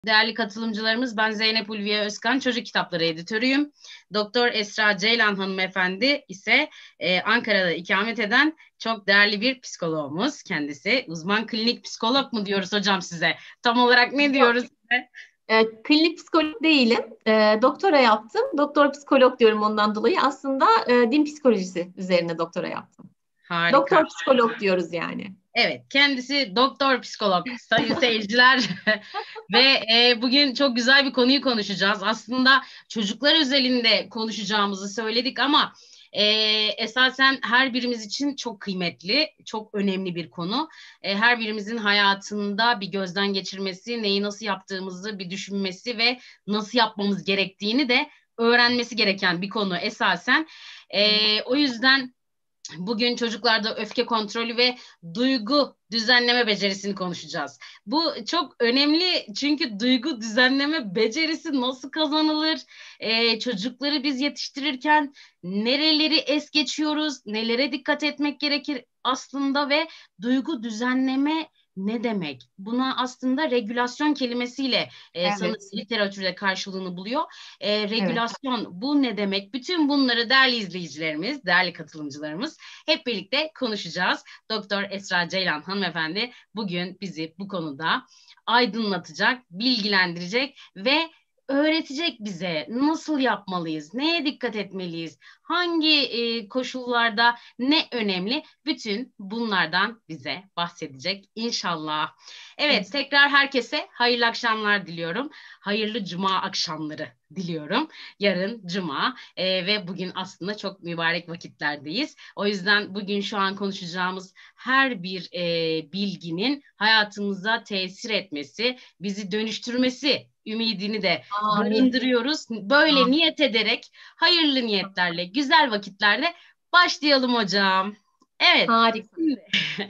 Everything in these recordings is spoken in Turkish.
Değerli katılımcılarımız, ben Zeynep Ulviye Özkan, çocuk kitapları editörüyüm. Doktor Esra Ceylan hanımefendi ise Ankara'da ikamet eden çok değerli bir psikologumuz kendisi. Uzman klinik psikolog mu diyoruz hocam size? Tam olarak ne diyoruz size? Klinik psikolog değilim. Doktora yaptım. Doktor psikolog diyorum ondan dolayı. Aslında din psikolojisi üzerine doktora yaptım. Harika. Doktor psikolog diyoruz yani. Evet, kendisi doktor psikolog sayın seyirciler ve bugün çok güzel bir konuyu konuşacağız. Aslında çocuklar özelinde konuşacağımızı söyledik ama e, esasen her birimiz için çok kıymetli, çok önemli bir konu. Her birimizin hayatında bir gözden geçirmesi, neyi nasıl yaptığımızı bir düşünmesi ve nasıl yapmamız gerektiğini de öğrenmesi gereken bir konu esasen. O yüzden bugün çocuklarda öfke kontrolü ve duygu düzenleme becerisini konuşacağız. Bu çok önemli çünkü duygu düzenleme becerisi nasıl kazanılır? Çocukları biz yetiştirirken nereleri es geçiyoruz? Nelere dikkat etmek gerekir aslında ve duygu düzenleme ne demek? Buna aslında regülasyon kelimesiyle sanırım Evet. literatürde karşılığını buluyor. Evet. Regülasyon bu ne demek? Bütün bunları değerli izleyicilerimiz, değerli katılımcılarımız hep birlikte konuşacağız. Doktor Esra Ceylan hanımefendi bugün bizi bu konuda aydınlatacak, bilgilendirecek ve öğretecek bize nasıl yapmalıyız, neye dikkat etmeliyiz, hangi koşullarda ne önemli, bütün bunlardan bize bahsedecek inşallah. Evet, tekrar herkese hayırlı akşamlar diliyorum. Hayırlı cuma akşamları diliyorum. Yarın cuma ve bugün aslında çok mübarek vakitlerdeyiz. O yüzden bugün şu an konuşacağımız her bir bilginin hayatımıza tesir etmesi, bizi dönüştürmesi ümidini de Amin. barındırıyoruz. Böyle Amin. niyet ederek, hayırlı niyetlerle, güzel vakitlerle başlayalım hocam. Evet. Harika. Şimdi,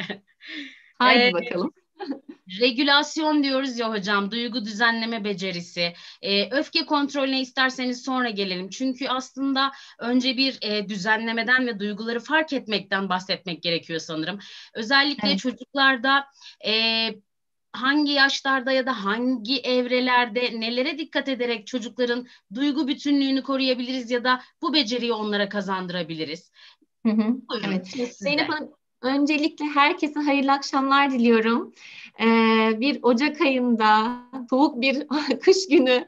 Haydi bakalım. regülasyon diyoruz ya hocam, duygu düzenleme becerisi. Öfke kontrolüne isterseniz sonra gelelim. Çünkü aslında önce bir düzenlemeden ve duyguları fark etmekten bahsetmek gerekiyor sanırım. Özellikle Evet. çocuklarda e, hangi yaşlarda ya da hangi evrelerde nelere dikkat ederek çocukların duygu bütünlüğünü koruyabiliriz ya da bu beceriyi onlara kazandırabiliriz. Hı hı. Buyurun, Evet. söz Zeynep sizde. Hanım, öncelikle herkese hayırlı akşamlar diliyorum. Bir Ocak ayında soğuk bir kış günü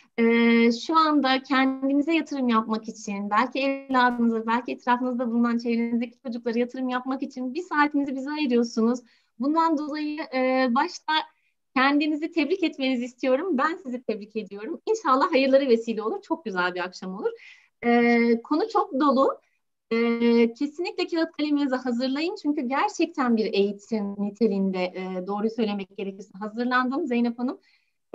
şu anda kendinize yatırım yapmak için, belki evladınıza, belki etrafınızda bulunan çevrenizdeki çocuklara yatırım yapmak için bir saatinizi bize ayırıyorsunuz. Bundan dolayı başta kendinizi tebrik etmenizi istiyorum. Ben sizi tebrik ediyorum. İnşallah hayırları vesile olur. Çok güzel bir akşam olur. Konu çok dolu. Kesinlikle kağıt kaleminizi hazırlayın. Çünkü gerçekten bir eğitim niteliğinde doğru söylemek gerekirse hazırlandım Zeynep Hanım. E,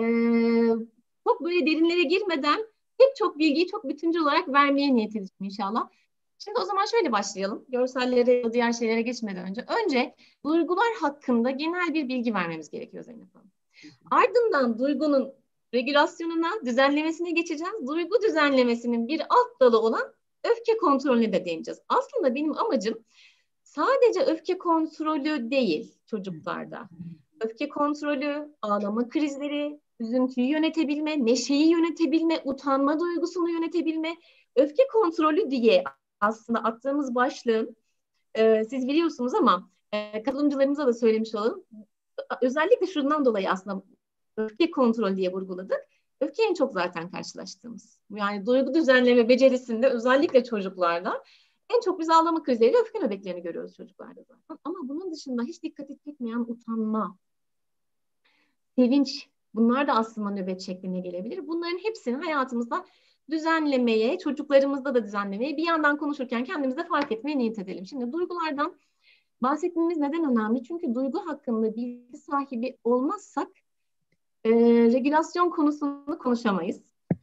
Çok böyle derinlere girmeden pek çok bilgiyi çok bütüncül olarak vermeye niyet edeceğim inşallah. Şimdi o zaman şöyle başlayalım. Görsellere ya da diğer şeylere geçmeden önce. Önce duygular hakkında genel bir bilgi vermemiz gerekiyor Zeynep Hanım. Ardından duygunun regülasyonuna, düzenlemesine geçeceğiz. Duygu düzenlemesinin bir alt dalı olan öfke kontrolüne de değineceğiz. Aslında benim amacım sadece öfke kontrolü değil çocuklarda. Öfke kontrolü, ağlama krizleri, üzüntüyü yönetebilme, neşeyi yönetebilme, utanma duygusunu yönetebilme, öfke kontrolü diye aslında attığımız başlığın siz biliyorsunuz ama katılımcılarımıza da söylemiş olalım. Özellikle şundan dolayı aslında öfke kontrol diye vurguladık. Öfke en çok zaten karşılaştığımız. Yani duygu düzenleme becerisinde özellikle çocuklarda en çok biz ağlama krizleriyle öfke nöbetlerini görüyoruz çocuklarda zaten. Ama bunun dışında hiç dikkat etmeyen utanma, sevinç, bunlar da aslında nöbet şeklinde gelebilir. Bunların hepsini hayatımızda düzenlemeye, çocuklarımızda da düzenlemeye, bir yandan konuşurken kendimize fark etmeye niyet edelim. Şimdi duygulardan bahsetmemiz neden önemli? Çünkü duygu hakkında bilgi sahibi olmazsak regülasyon konusunu konuşamayız.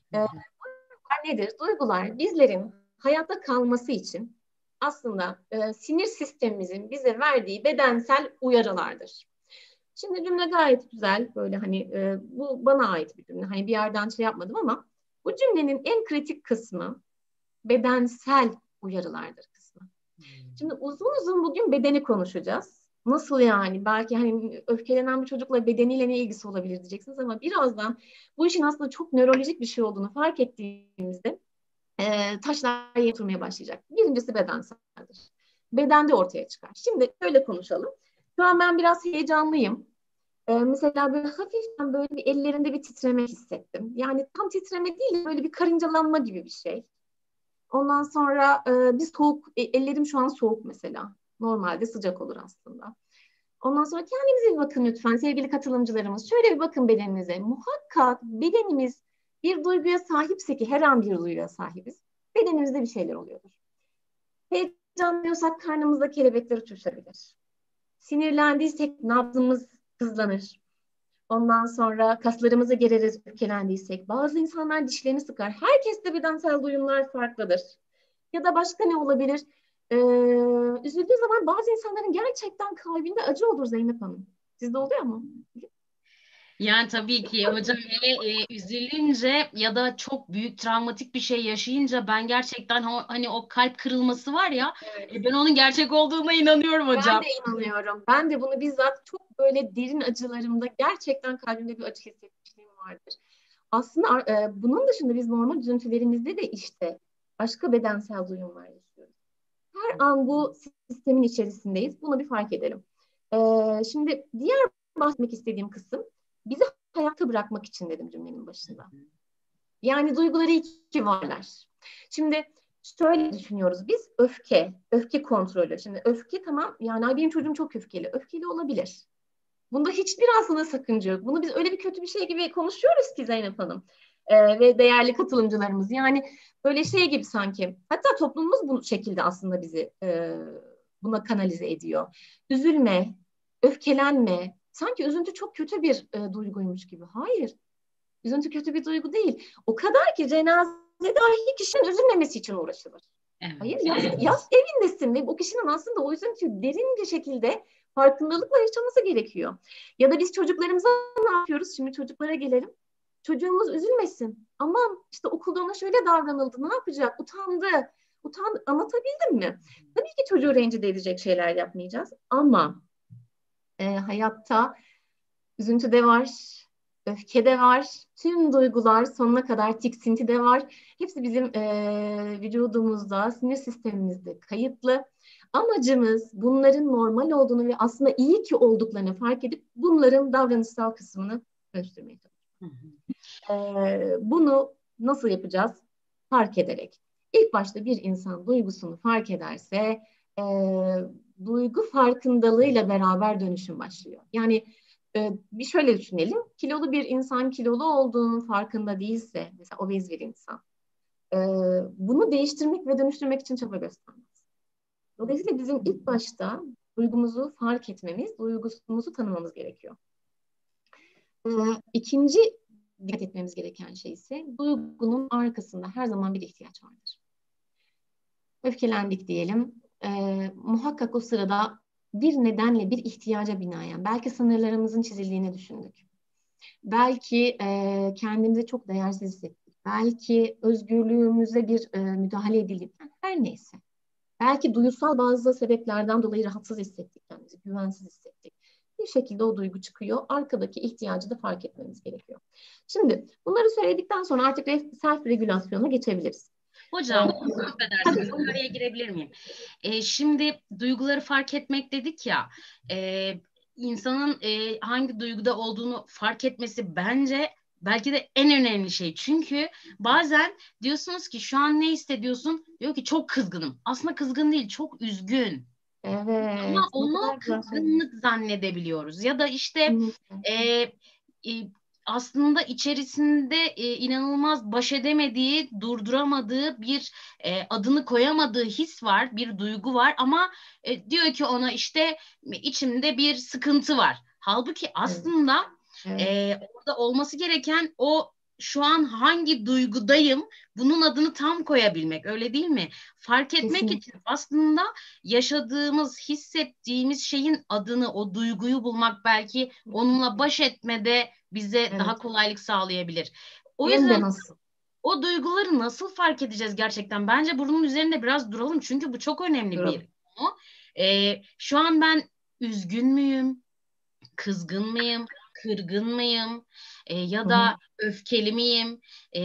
Nedir? Duygular bizlerin hayatta kalması için aslında sinir sistemimizin bize verdiği bedensel uyarılardır. Şimdi cümle gayet güzel. Böyle hani bu bana ait bir cümle. Hani bir yerden şey yapmadım ama bu cümlenin en kritik kısmı bedensel uyarılardır kısmı. Şimdi uzun uzun bugün bedeni konuşacağız. Nasıl yani? Belki hani öfkelenen bir çocukla bedeniyle ne ilgisi olabilir diyeceksiniz ama birazdan bu işin aslında çok nörolojik bir şey olduğunu fark ettiğimizde taşlar yerine oturmaya başlayacak. Birincisi bedenseldir. Bedende ortaya çıkar. Şimdi şöyle konuşalım. Şu an ben biraz heyecanlıyım. Mesela böyle hafiften böyle bir ellerinde bir titreme hissettim. Yani tam titreme değil, böyle bir karıncalanma gibi bir şey. Ondan sonra bir soğuk, ellerim şu an soğuk mesela. Normalde sıcak olur aslında. Ondan sonra kendinize bir bakın lütfen sevgili katılımcılarımız. Şöyle bir bakın bedeninize. Muhakkak bedenimiz bir duyguya sahipse, ki her an bir duyguya sahibiz, bedenimizde bir şeyler oluyordur. Heyecanlıyorsak karnımızda kelebekler uçuşabilir. Sinirlendiysek nabzımız hızlanır. Ondan sonra kaslarımızı gereriz öfkelendiysek. Bazı insanlar dişlerini sıkar. Herkeste bedensel duyumlar farklıdır. Ya da başka ne olabilir? Ee, Üzüldüğü zaman bazı insanların gerçekten kalbinde acı olur Zeynep Hanım. Sizde oluyor mu? Yani tabii ki hocam, hele üzülünce ya da çok büyük travmatik bir şey yaşayınca ben gerçekten hani o kalp kırılması var ya, Evet. ben onun gerçek olduğuna inanıyorum Ben hocam. de inanıyorum. Ben de bunu bizzat çok böyle derin acılarımda gerçekten kalbimde bir acı hissetmişliğim vardır. Aslında bunun dışında biz normal üzüntülerimizde de işte başka bedensel duyumlar yaşıyoruz. Her an bu sistemin içerisindeyiz. Bunu bir fark edelim. Şimdi diğer bahsetmek istediğim kısım, bizi hayatta bırakmak için dedim cümlenin başında. Yani duyguları iki varlar. Şimdi şöyle düşünüyoruz biz, öfke kontrolü. Şimdi öfke tamam, yani benim çocuğum çok öfkeli olabilir. Bunda hiçbir aslında sakınca yok. Bunu biz öyle bir kötü bir şey gibi konuşuyoruz ki Zeynep Hanım ve değerli katılımcılarımız. Yani böyle şey gibi sanki. Hatta toplumumuz bu şekilde aslında bizi buna kanalize ediyor. Üzülme, öfkelenme. Sanki üzüntü çok kötü bir duyguymuş gibi. Hayır, üzüntü kötü bir duygu değil. O kadar ki cenazede dahi kişinin üzülmemesi için uğraşılır. Hayır, Evet. yaz evindesin ve o kişinin aslında o üzüntüyü derin bir şekilde farkındalıkla yaşaması gerekiyor. Ya da biz çocuklarımıza ne yapıyoruz? Şimdi çocuklara gelelim. Çocuğumuz üzülmesin. Aman işte okulda ona şöyle davranıldı. Ne yapacak? Utandı. Anlatabildim mi? Tabii ki çocuğu rencide edecek şeyler yapmayacağız. Ama hayatta üzüntü de var, öfke de var, tüm duygular sonuna kadar, tiksinti de var. Hepsi bizim vücudumuzda, sinir sistemimizde kayıtlı. Amacımız bunların normal olduğunu ve aslında iyi ki olduklarını fark edip bunların davranışsal kısmını dönüştürmeye çalışıyoruz. Bunu nasıl yapacağız? Fark ederek. İlk başta bir insan duygusunu fark ederse e, duygu farkındalığıyla beraber dönüşüm başlıyor. Yani bir şöyle düşünelim. Kilolu bir insan kilolu olduğunun farkında değilse, mesela obez bir insan, e, bunu değiştirmek ve dönüştürmek için çaba göstermez. Dolayısıyla bizim ilk başta duygumuzu fark etmemiz, duygumuzu tanımamız gerekiyor. İkinci dikkat etmemiz gereken şey ise duygunun arkasında her zaman bir ihtiyaç vardır. Öfkelendik diyelim. Muhakkak o sırada bir nedenle bir ihtiyaca binaen belki sınırlarımızın çizildiğini düşündük. Belki kendimizi çok değersiz hissettik. Belki özgürlüğümüze bir müdahale edildi. Yani her neyse. Belki duygusal bazı sebeplerden dolayı rahatsız hissettik kendimizi, güvensiz hissettik. Bir şekilde o duygu çıkıyor. Arkadaki ihtiyacı da fark etmemiz gerekiyor. Şimdi bunları söyledikten sonra artık self regülasyona geçebiliriz. Hocam, Tabii. affedersiniz, araya girebilir miyim? Şimdi duyguları fark etmek dedik ya, insanın hangi duyguda olduğunu fark etmesi bence belki de en önemli şey. Çünkü bazen diyorsunuz ki şu an ne hissediyorsun? Diyor ki çok kızgınım. Aslında kızgın değil, çok üzgün. Ama Evet, ne onu kadar güzel söyledin. kızgınlık zannedebiliyoruz. Ya da işte Kesinlikle. e, e, aslında içerisinde inanılmaz baş edemediği, durduramadığı bir adını koyamadığı his var, bir duygu var ama diyor ki ona işte içimde bir sıkıntı var. Halbuki Evet, aslında evet, orada olması gereken o şu an hangi duygudayım bunun adını tam koyabilmek, öyle değil mi? Fark etmek için kesinlikle. aslında yaşadığımız, hissettiğimiz şeyin adını, o duyguyu bulmak belki onunla baş etmede bize Evet. daha kolaylık sağlayabilir. O Hem de yüzden nasıl? o duyguları nasıl fark edeceğiz gerçekten? Bence bunun üzerinde biraz duralım çünkü bu çok önemli Duralım. bir konu. Şu an ben üzgün müyüm? Kızgın mıyım? Kırgın mıyım? Ya Hı hı. da öfkeli miyim?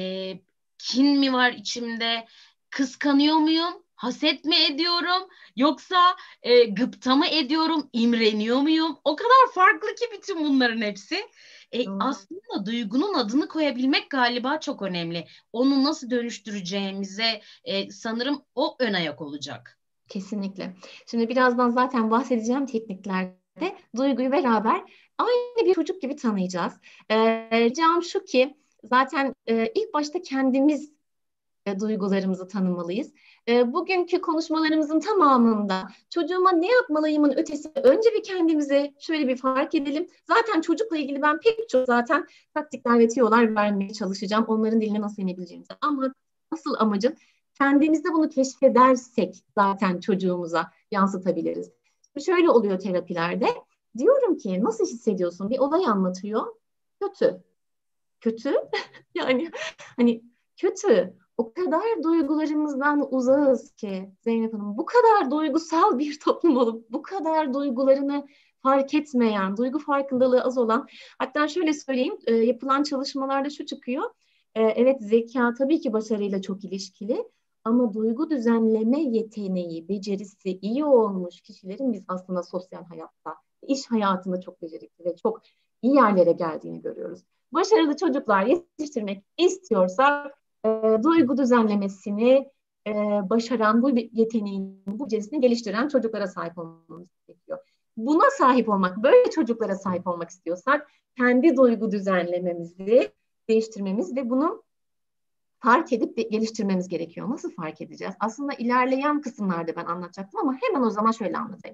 Kin mi var içimde? Kıskanıyor muyum? Haset mi ediyorum? Yoksa gıpta mı ediyorum? İmreniyor muyum? O kadar farklı ki bütün bunların hepsi. Doğru. Aslında duygunun adını koyabilmek galiba çok önemli. Onu nasıl dönüştüreceğimize sanırım o ön ayak olacak. Kesinlikle. Şimdi birazdan zaten bahsedeceğim tekniklerde duyguyu beraber aynı bir çocuk gibi tanıyacağız. Ricam şu ki zaten ilk başta kendimiz duygularımızı tanımalıyız. Bugünkü konuşmalarımızın tamamında çocuğuma ne yapmalıyımın ötesinde önce bir kendimize şöyle bir fark edelim. Zaten çocukla ilgili ben pek çok zaten taktikler ve tiyolar vermeye çalışacağım. Onların diline nasıl inebileceğimize. Ama asıl amacım kendimizde bunu keşfedersek zaten çocuğumuza yansıtabiliriz. Şöyle oluyor terapilerde. Diyorum ki nasıl hissediyorsun? Bir olay anlatıyor. Kötü. Kötü. Yani hani kötü. O kadar duygularımızdan uzağız ki Zeynep Hanım. Bu kadar duygusal bir toplum olup bu kadar duygularını fark etmeyen, duygu farkındalığı az olan. Hatta şöyle söyleyeyim, yapılan çalışmalarda şu çıkıyor. Evet zeka tabii ki başarıyla çok ilişkili. Ama duygu düzenleme yeteneği, becerisi iyi olmuş kişilerin biz aslında sosyal hayatta, iş hayatında çok becerikli ve çok iyi yerlere geldiğini görüyoruz. Başarılı çocuklar yetiştirmek istiyorsak duygu düzenlemesini e, başaran, bu yeteneğini, bu becerisini geliştiren çocuklara sahip olmamız gerekiyor. Buna sahip olmak, böyle çocuklara sahip olmak istiyorsak kendi duygu düzenlememizi değiştirmemiz ve bunu fark edip geliştirmemiz gerekiyor. Nasıl fark edeceğiz? Aslında ilerleyen kısımlarda ben anlatacaktım ama hemen o zaman şöyle anlatayım.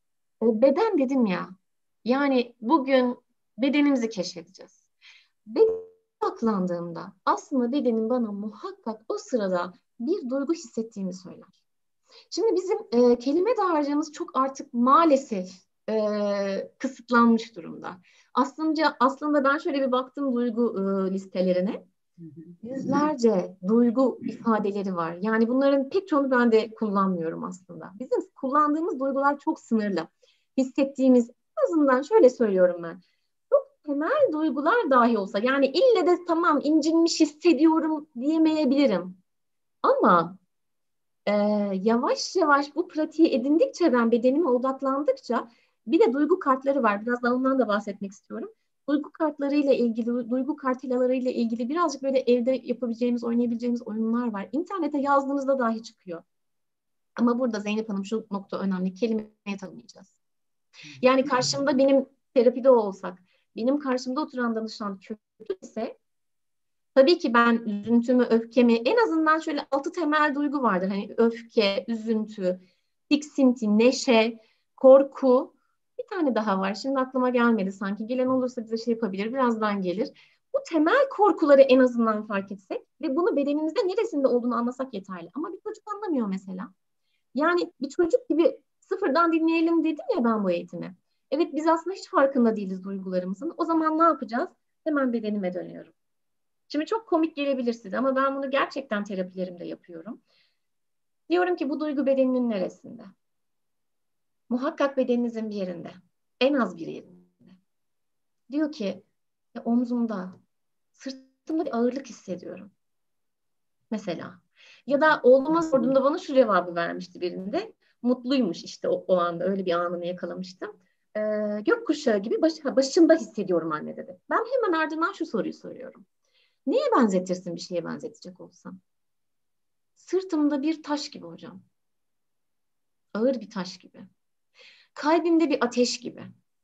Beden dedim ya, yani bugün bedenimizi keşfedeceğiz. Bedene odaklandığımda aslında bedenim bana muhakkak o sırada bir duygu hissettiğimi söyler. Şimdi bizim kelime dağarcığımız çok artık maalesef kısıtlanmış durumda. Aslında ben şöyle bir baktım duygu listelerine. Yüzlerce duygu ifadeleri var. Yani bunların pek çoğunu ben de kullanmıyorum aslında. Bizim kullandığımız duygular çok sınırlı. Hissettiğimiz, en azından şöyle söylüyorum ben. Çok temel duygular dahi olsa, yani ille de tamam incinmiş hissediyorum diyemeyebilirim. Ama e, yavaş yavaş bu pratiği edindikçe ben bedenime odaklandıkça bir de duygu kartları var. Biraz da ondan da bahsetmek istiyorum. Duygu kartlarıyla ilgili, duygu kartelalarıyla ilgili birazcık böyle evde yapabileceğimiz, oynayabileceğimiz oyunlar var. İnternete yazdığınızda dahi çıkıyor. Ama burada Zeynep Hanım şu nokta önemli. Kelimeye tanımayacağız. Yani karşımda benim terapide olsak, benim karşımda oturan danışan kötü ise tabii ki ben üzüntümü, öfkemi en azından şöyle 6 temel duygu vardır. Hani öfke, üzüntü, tiksinti, neşe, korku. Bir tane daha var. Şimdi aklıma gelmedi sanki. Gelen olursa bize şey yapabilir. Birazdan gelir. Bu temel korkuları en azından fark etsek ve bunu bedenimizde neresinde olduğunu anlasak yeterli. Ama bir çocuk anlamıyor mesela. Yani bir çocuk gibi sıfırdan dinleyelim dedim ya ben bu eğitimi. Evet biz aslında hiç farkında değiliz duygularımızın. O zaman ne yapacağız? Hemen bedenime dönüyorum. Şimdi çok komik gelebilir size ama ben bunu gerçekten terapilerimde yapıyorum. Diyorum ki bu duygu bedeninin neresinde? Muhakkak bedeninizin bir yerinde. En az bir yerinde. Diyor ki omzumda, sırtımda bir ağırlık hissediyorum. Mesela. Ya da oğluma sorduğumda bana şu cevabı vermişti birinde. Mutluymuş işte o anda öyle bir anını yakalamıştım. Gökkuşağı gibi başımda hissediyorum anne dedi. Ben hemen ardından şu soruyu soruyorum. Neye benzetirsin bir şeye benzetecek olsam? Sırtımda bir taş gibi hocam. Ağır bir taş gibi. Kalbimde bir ateş gibi.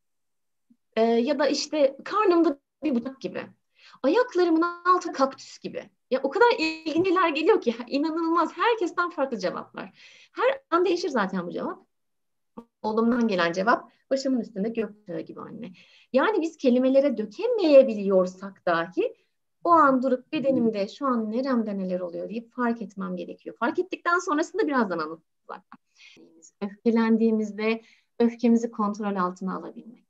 Ya da işte karnımda bir bıçak gibi. Ayaklarımın altı kaktüs gibi. Ya o kadar ilginçler geliyor ki inanılmaz. Herkesten farklı cevaplar. Her an değişir zaten bu cevap. Oğlumdan gelen cevap başımın üstünde göktağı gibi anne. Yani biz kelimelere dökemeyebiliyorsak dahi o an durup bedenimde şu an neremde neler oluyor deyip fark etmem gerekiyor. Fark ettikten sonrasında birazdan anlatacağız. Öfkelendiğimizde öfkemizi kontrol altına alabilmek.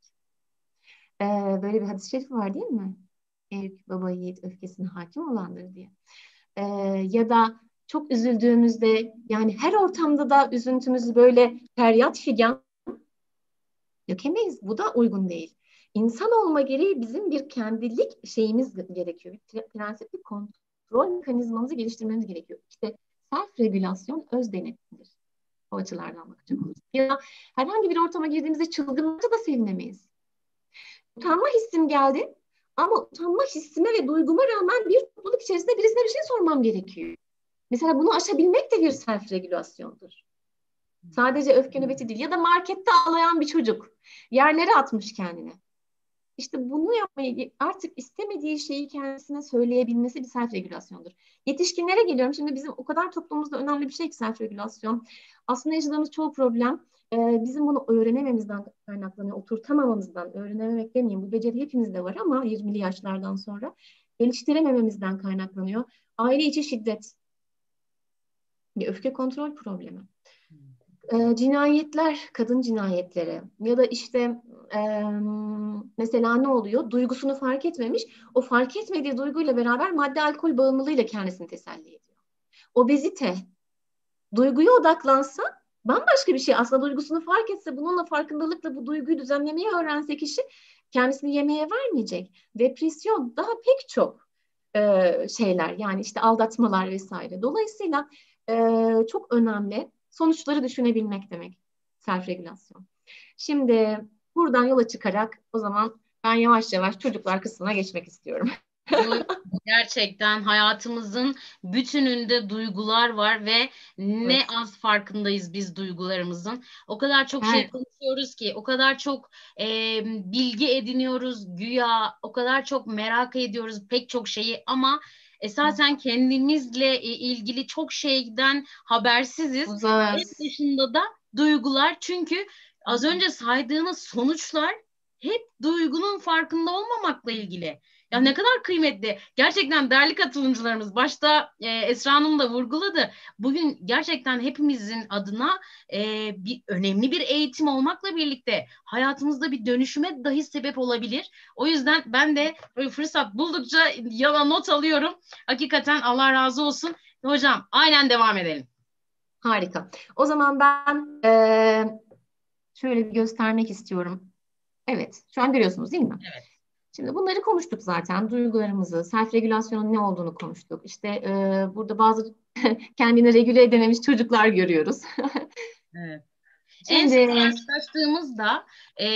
Böyle bir hadis-i şerif var değil mi? Büyük baba yiğit öfkesine hakim olandır diye. Ee, Ya da çok üzüldüğümüzde yani her ortamda da üzüntümüzü böyle feryat figan Dökemeyiz. Bu da uygun değil. İnsan olma gereği bizim bir kendilik şeyimiz gerekiyor. Bir prensip, bir kontrol mekanizmamızı geliştirmemiz gerekiyor. İşte self-regülasyon öz denetimdir. O açılardan bakacak olursak. Ya da herhangi bir ortama girdiğimizde çılgınlıkla da sevinemeyiz. Utanma hissim geldi ama utanma hissime ve duyguma rağmen bir topluluk içerisinde birisine bir şey sormam gerekiyor. Mesela bunu aşabilmek de bir self-regülasyondur. Sadece öfke nöbeti değil. Ya da markette ağlayan bir çocuk. Yerlere atmış kendini. İşte bunu yapmayı, artık istemediği şeyi kendisine söyleyebilmesi bir self-regülasyondur. Yetişkinlere geliyorum. Şimdi bizim o kadar toplumumuzda önemli bir şey ki self-regülasyon. Aslında yaşadığımız çoğu problem bizim bunu öğrenememizden kaynaklanıyor. Oturtamamamızdan, öğrenememek demeyeyim. Bu beceri hepimizde var ama 20'li yaşlardan sonra geliştiremememizden kaynaklanıyor. Aile içi şiddet, bir öfke kontrol problemi. Cinayetler, kadın cinayetleri ya da işte mesela ne oluyor? Duygusunu fark etmemiş, o fark etmediği duyguyla beraber madde alkol bağımlılığıyla kendisini teselli ediyor. Obezite, duyguya odaklansa bambaşka bir şey. Aslında duygusunu fark etse, bununla farkındalıkla bu duyguyu düzenlemeyi öğrense kişi kendisini yemeğe vermeyecek. Depresyon, daha pek çok şeyler, yani işte aldatmalar vesaire. Dolayısıyla çok önemli. Sonuçları düşünebilmek demek self-regülasyon. Şimdi buradan yola çıkarak o zaman ben yavaş yavaş çocuklar kısmına geçmek istiyorum. Gerçekten hayatımızın bütününde duygular var ve ne Evet. az farkındayız biz duygularımızın. O kadar çok şey Evet. konuşuyoruz ki, o kadar çok bilgi ediniyoruz güya, o kadar çok merak ediyoruz pek çok şeyi ama esasen kendimizle ilgili çok şeyden habersiziz. En Uzağız. başında da duygular, çünkü az önce saydığınız sonuçlar hep duygunun farkında olmamakla ilgili. Ya ne kadar kıymetli. Gerçekten değerli katılımcılarımız, başta Esra Hanım da vurguladı. Bugün gerçekten hepimizin adına önemli bir eğitim olmakla birlikte hayatımızda bir dönüşüme dahi sebep olabilir. O yüzden ben de böyle fırsat buldukça yana not alıyorum. Hakikaten Allah razı olsun. Hocam aynen devam edelim. Harika. O zaman ben şöyle bir göstermek istiyorum. Evet, şu an görüyorsunuz değil mi? Evet. Şimdi bunları konuştuk zaten. Duygularımızı, self-regülasyonun ne olduğunu konuştuk. İşte burada bazı kendini regüle edememiş çocuklar görüyoruz. Evet. En sık Şimdi karşılaştığımızda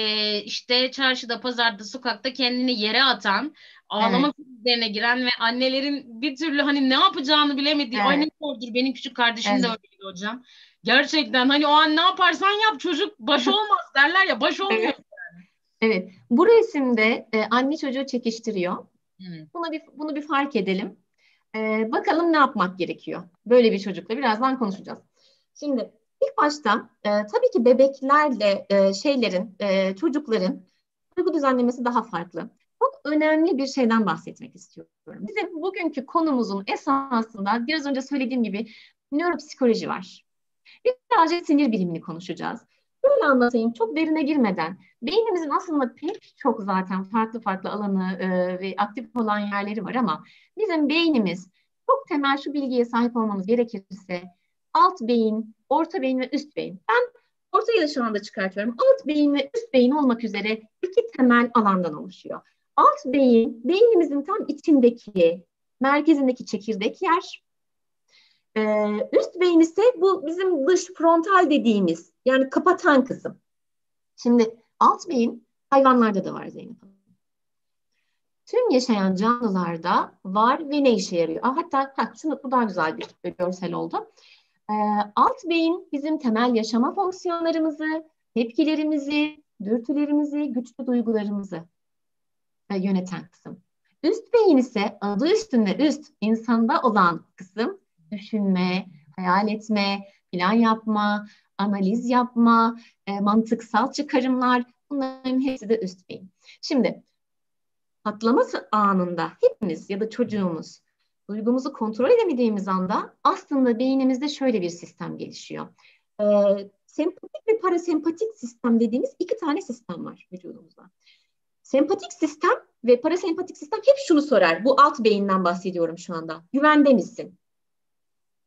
işte çarşıda, pazarda, sokakta kendini yere atan, evet, ağlama krizlerine giren ve annelerin bir türlü hani ne yapacağını bilemediği, ay ne evet, zordur, benim küçük kardeşim de evet, öyleydi hocam. Gerçekten hani o an ne yaparsan yap çocuk baş olmaz derler ya, baş olmuyor. evet, evet. Bu resimde anne çocuğu çekiştiriyor. Evet. Bunu bir fark edelim. Bakalım ne yapmak gerekiyor? Böyle bir çocukla birazdan konuşacağız. Şimdi ilk başta tabii ki bebeklerle çocukların duygu düzenlemesi daha farklı. Çok önemli bir şeyden bahsetmek istiyorum. Bizim bugünkü konumuzun esasında biraz önce söylediğim gibi nöropsikoloji var. Birazcık sinir bilimini konuşacağız. Böyle anlatayım, çok derine girmeden. Beynimizin aslında pek çok zaten farklı farklı alanı ve aktif olan yerleri var ama bizim beynimiz, çok temel şu bilgiye sahip olmamız gerekirse alt beyin, orta beyin ve üst beyin. Ben ortayı da şu anda çıkartıyorum. Alt beyin ve üst beyin olmak üzere iki temel alandan oluşuyor. Alt beyin, beynimizin tam içindeki, merkezindeki çekirdek yer. Üst beyin ise bu bizim dış frontal dediğimiz, yani kapatan kısım. Şimdi alt beyin hayvanlarda da var Zeynep Hanım. Tüm yaşayan canlılarda var ve ne işe yarıyor? Hatta bu daha güzel bir görsel oldu. Alt beyin bizim temel yaşama fonksiyonlarımızı, tepkilerimizi, dürtülerimizi, güçlü duygularımızı yöneten kısım. Üst beyin ise adı üstünde üst, insanda olan kısım, düşünme, hayal etme, plan yapma, analiz yapma, mantıksal çıkarımlar, bunların hepsi de üst beyin. Şimdi patlaması anında hepimiz ya da çocuğumuz duygumuzu kontrol edemediğimiz anda aslında beynimizde şöyle bir sistem gelişiyor. Sempatik ve parasempatik sistem dediğimiz iki tane sistem var vücudumuzda. Sempatik sistem ve parasempatik sistem hep şunu sorar. Bu alt beyinden bahsediyorum şu anda. Güvende misin?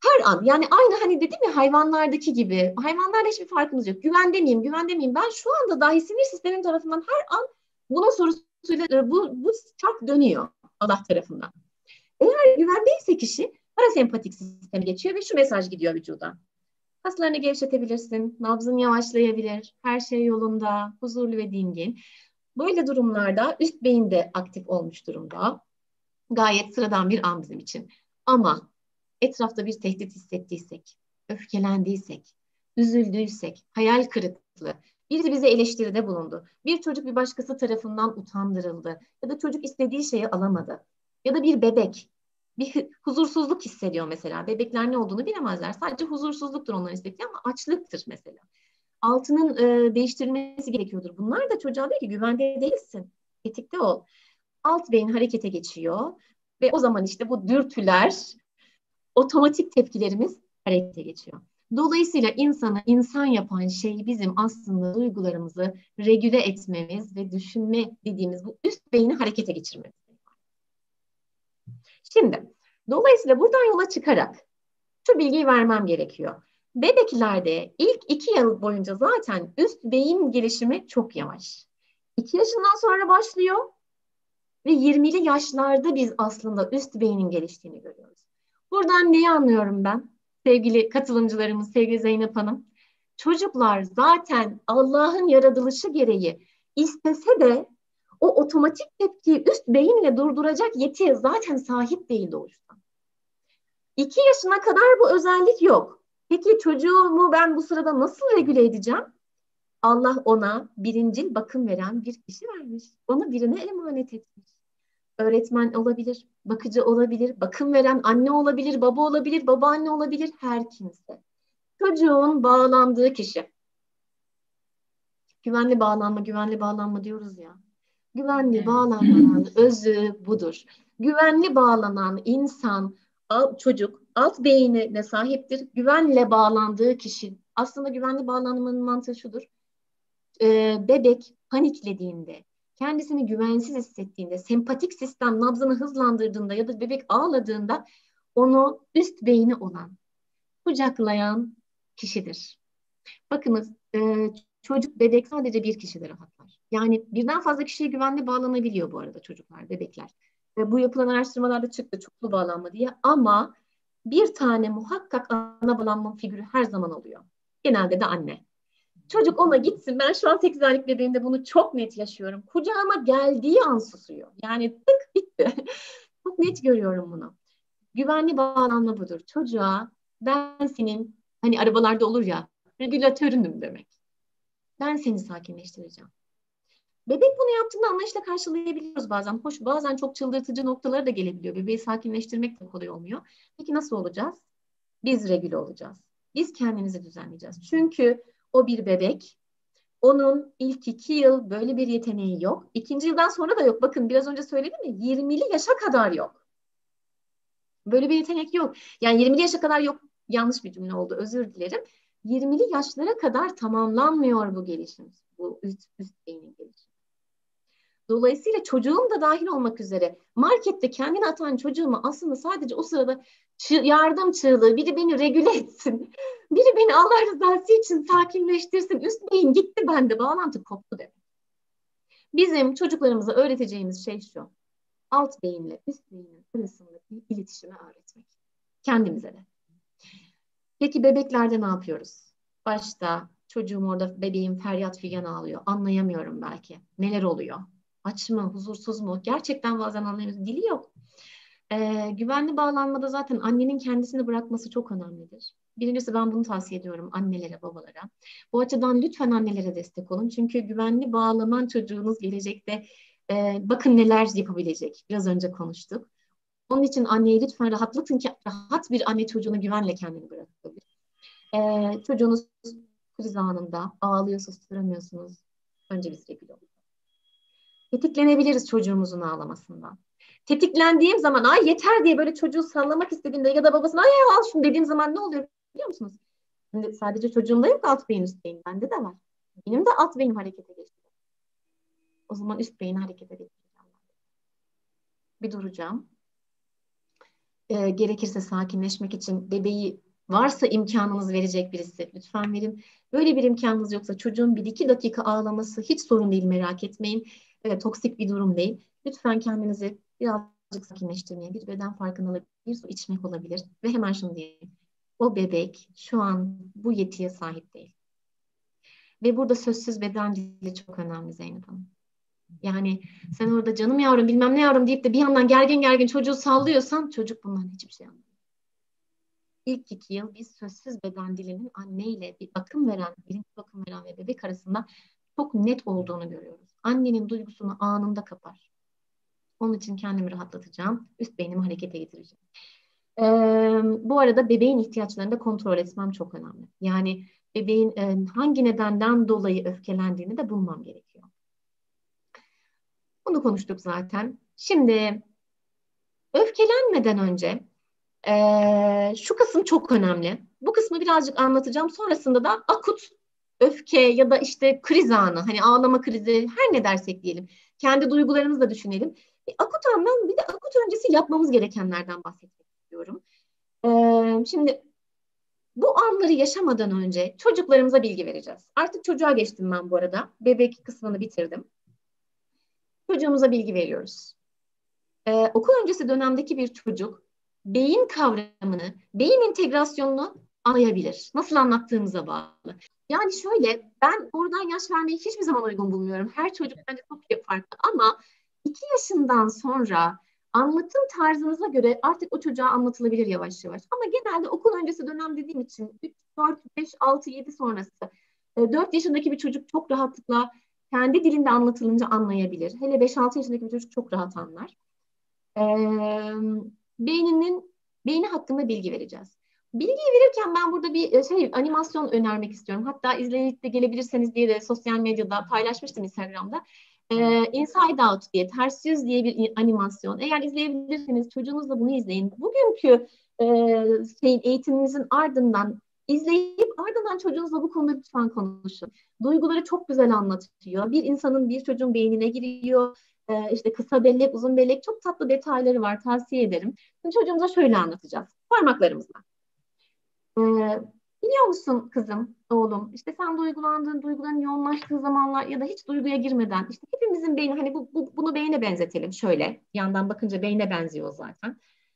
Her an, yani aynı hani dedim ya hayvanlardaki gibi. Hayvanlarda hiçbir farkımız yok. Güvende miyim, güvende miyim? Ben şu anda dahi sinir sistemim tarafından her an bunun sorusuyla bu çark dönüyor Allah tarafından. Eğer güvendeyse kişi parasempatik sisteme geçiyor ve şu mesaj gidiyor vücuda. Kaslarını gevşetebilirsin, nabzın yavaşlayabilir, her şey yolunda, huzurlu ve dingin. Böyle durumlarda üst beyin de aktif olmuş durumda. Gayet sıradan bir an bizim için. Ama etrafta bir tehdit hissettiysek, öfkelendiysek, üzüldüysek, hayal kırıklığı, biri bize eleştiride bulundu, bir çocuk bir başkası tarafından utandırıldı ya da çocuk istediği şeyi alamadı ya da bir bebek bir huzursuzluk hissediyor mesela. Bebekler ne olduğunu bilemezler. Sadece huzursuzluktur onların istediği ama açlıktır mesela. Altının değiştirilmesi gerekiyordur. Bunlar da çocuğa diyor ki güvende değilsin. Tetikte ol. Alt beyin harekete geçiyor ve o zaman işte bu dürtüler, otomatik tepkilerimiz harekete geçiyor. Dolayısıyla insanı insan yapan şey bizim aslında duygularımızı regüle etmemiz ve düşünme dediğimiz bu üst beyni harekete geçirmemiz. Şimdi dolayısıyla buradan yola çıkarak şu bilgiyi vermem gerekiyor. Bebeklerde ilk 2 yıl boyunca zaten üst beyin gelişimi çok yavaş. 2 yaşından sonra başlıyor ve 20'li yaşlarda biz aslında üst beynin geliştiğini görüyoruz. Buradan neyi anlıyorum ben? Sevgili katılımcılarımız, sevgili Zeynep Hanım. Çocuklar zaten Allah'ın yaratılışı gereği istese de o otomatik tepkiyi üst beyinle durduracak yetiye zaten sahip değil doğuştan. 2 yaşına kadar bu özellik yok. Peki çocuğumu ben bu sırada nasıl regüle edeceğim? Allah ona birincil bakım veren bir kişi vermiş. Onu birine emanet etmiş. Öğretmen olabilir, bakıcı olabilir, bakım veren anne olabilir, baba olabilir, babaanne olabilir, her kimse. Çocuğun bağlandığı kişi. Güvenli bağlanma diyoruz ya. Güvenli bağlanmanın özü budur. Güvenli bağlanan insan, çocuk alt beynine sahiptir. Güvenle bağlandığı kişi. Aslında güvenli bağlanmanın mantığı şudur. Bebek paniklediğinde, kendisini güvensiz hissettiğinde, sempatik sistem nabzını hızlandırdığında ya da bebek ağladığında onu üst beyni olan, kucaklayan kişidir. Bakınız, çocuk, bebek sadece bir kişide rahatlar. Yani birden fazla kişiye güvenli bağlanabiliyor bu arada çocuklar, bebekler. Bu yapılan araştırmalarda çıktı çoklu bağlanma diye ama bir tane muhakkak ana bağlanma figürü her zaman oluyor. Genelde de anne. Çocuk ona gitsin. Ben şu an 8 aylık bebeğimde bunu çok net yaşıyorum. Kucağıma geldiği an susuyor. Yani tık bitti. Çok net görüyorum bunu. Güvenli bağlanma budur. Çocuğa ben senin hani arabalarda olur ya regülatörünüm demek. Ben seni sakinleştireceğim. Bebek bunu yaptığında anlayışla karşılayabiliyoruz bazen. Hoş bazen çok çıldırtıcı noktalara da gelebiliyor. Bebeği sakinleştirmek de kolay olmuyor. Peki nasıl olacağız? Biz regüle olacağız. Biz kendimizi düzenleyeceğiz. Çünkü o bir bebek. Onun ilk 2 yıl böyle bir yeteneği yok. 2. yıldan sonra da yok. Bakın biraz önce söyledim ya 20'li yaşa kadar yok. Böyle bir yetenek yok. Yani 20'li yaşa kadar yok. Yanlış bir cümle oldu. Özür dilerim. 20'li yaşlara kadar tamamlanmıyor bu gelişim. Bu üst beynin gelişimi. Dolayısıyla çocuğum da dahil olmak üzere markette kendini atan çocuğumu aslında sadece o sırada yardım çığlığı, biri beni regüle etsin, biri beni Allah rızası için sakinleştirsin, üst beyin gitti bende, bağlantı koptu demek. Bizim çocuklarımıza öğreteceğimiz şey şu, alt beyinle üst beynin arasındaki iletişimi öğretmek. Kendimize de. Peki bebeklerde ne yapıyoruz? Başta çocuğum orada bebeğim feryat figan ağlıyor, anlayamıyorum belki. Neler oluyor? Aç mı, huzursuz mu? Gerçekten bazen anlayamıyoruz. Dili yok. Güvenli bağlanmada zaten annenin kendisini bırakması çok önemlidir. Birincisi ben bunu tavsiye ediyorum annelere, babalara. Bu açıdan lütfen annelere destek olun. Çünkü güvenli bağlanan çocuğunuz gelecekte bakın neler yapabilecek. Biraz önce konuştuk. Onun için anneyi lütfen rahatlatın ki rahat bir anne çocuğunu güvenle kendini bırakabilir. Çocuğunuz kriz anında ağlıyor, susturamıyorsunuz. Önce biz regüle olun. Tetiklenebiliriz çocuğumuzun ağlamasından. Tetiklendiğim zaman ay yeter diye böyle çocuğu sallamak istediğimde ya da babasına ay al şunu dediğim zaman ne oluyor biliyor musunuz? Şimdi sadece çocuğumda yok alt beyin üst beyin bende de var. Benim de alt beynim harekete geçti. O zaman üst beyin harekete geçeceğim. Bir duracağım. gerekirse sakinleşmek için bebeği varsa imkanınız verecek birisi lütfen verin. Böyle bir imkanınız yoksa çocuğun 1-2 dakika ağlaması hiç sorun değil, merak etmeyin. Toksik bir durum değil. Lütfen kendinizi birazcık sakinleştirmeye, bir beden farkındalığı, bir su içmek olabilir. Ve hemen şunu diyeyim. O bebek şu an bu yetiye sahip değil. Ve burada sözsüz beden dili çok önemli Zeynep Hanım. Yani sen orada canım yavrum bilmem ne yavrum deyip de bir yandan gergin gergin çocuğu sallıyorsan çocuk bundan hiçbir şey anlamıyor. İlk 2 yıl biz sözsüz beden dilinin anneyle bir bakım veren, birinci bakım veren ve bebek arasında çok net olduğunu görüyoruz. Annenin duygusunu anında kapar. Onun için kendimi rahatlatacağım. Üst beynimi harekete getireceğim. Bu arada bebeğin ihtiyaçlarını da kontrol etmem çok önemli. Yani bebeğin hangi nedenden dolayı öfkelendiğini de bulmam gerekiyor. Bunu konuştuk zaten. Şimdi öfkelenmeden önce şu kısım çok önemli. Bu kısmı birazcık anlatacağım. Sonrasında da akut öfke ya da işte kriz anı, hani ağlama krizi, her ne dersek diyelim. Kendi duygularımızı da düşünelim. Akut andan bir de akut öncesi yapmamız gerekenlerden bahsetmek istiyorum. Şimdi bu anları yaşamadan önce çocuklarımıza bilgi vereceğiz. Artık çocuğa geçtim ben bu arada. Bebek kısmını bitirdim. Çocuğumuza bilgi veriyoruz. Okul öncesi dönemdeki bir çocuk beyin kavramını, beyin entegrasyonunu anlayabilir. Nasıl anlattığımıza bağlı. Yani şöyle, ben oradan yaş vermeyi hiçbir zaman uygun bulmuyorum. Her çocuk bence çok farklı ama 2 yaşından sonra anlatım tarzınıza göre artık o çocuğa anlatılabilir yavaş yavaş. Ama genelde okul öncesi dönem dediğim için 3, 4, 5, 6, 7 sonrası 4 yaşındaki bir çocuk çok rahatlıkla kendi dilinde anlatılınca anlayabilir. Hele 5-6 yaşındaki bir çocuk çok rahat anlar. Beyni hakkında bilgi vereceğiz. Bilgiyi verirken ben burada bir animasyon önermek istiyorum. Hatta izleyip de gelebilirseniz diye de sosyal medyada paylaşmıştım Instagram'da. Inside Out diye, Ters Yüz diye bir animasyon. Eğer izleyebilirseniz çocuğunuzla bunu izleyin. Bugünkü eğitimimizin ardından izleyip ardından çocuğunuzla bu konuda lütfen konuşun. Duyguları çok güzel anlatıyor. Bir çocuğun beynine giriyor. İşte kısa bellek, uzun bellek, çok tatlı detayları var, tavsiye ederim. Şimdi çocuğumuza şöyle anlatacağız. Parmaklarımızla. Biliyor musun kızım, oğlum, işte sen duyguların yoğunlaştığı zamanlar ya da hiç duyguya girmeden, işte hepimizin beyni, hani bunu beyne benzetelim şöyle. Yandan bakınca beyne benziyor zaten.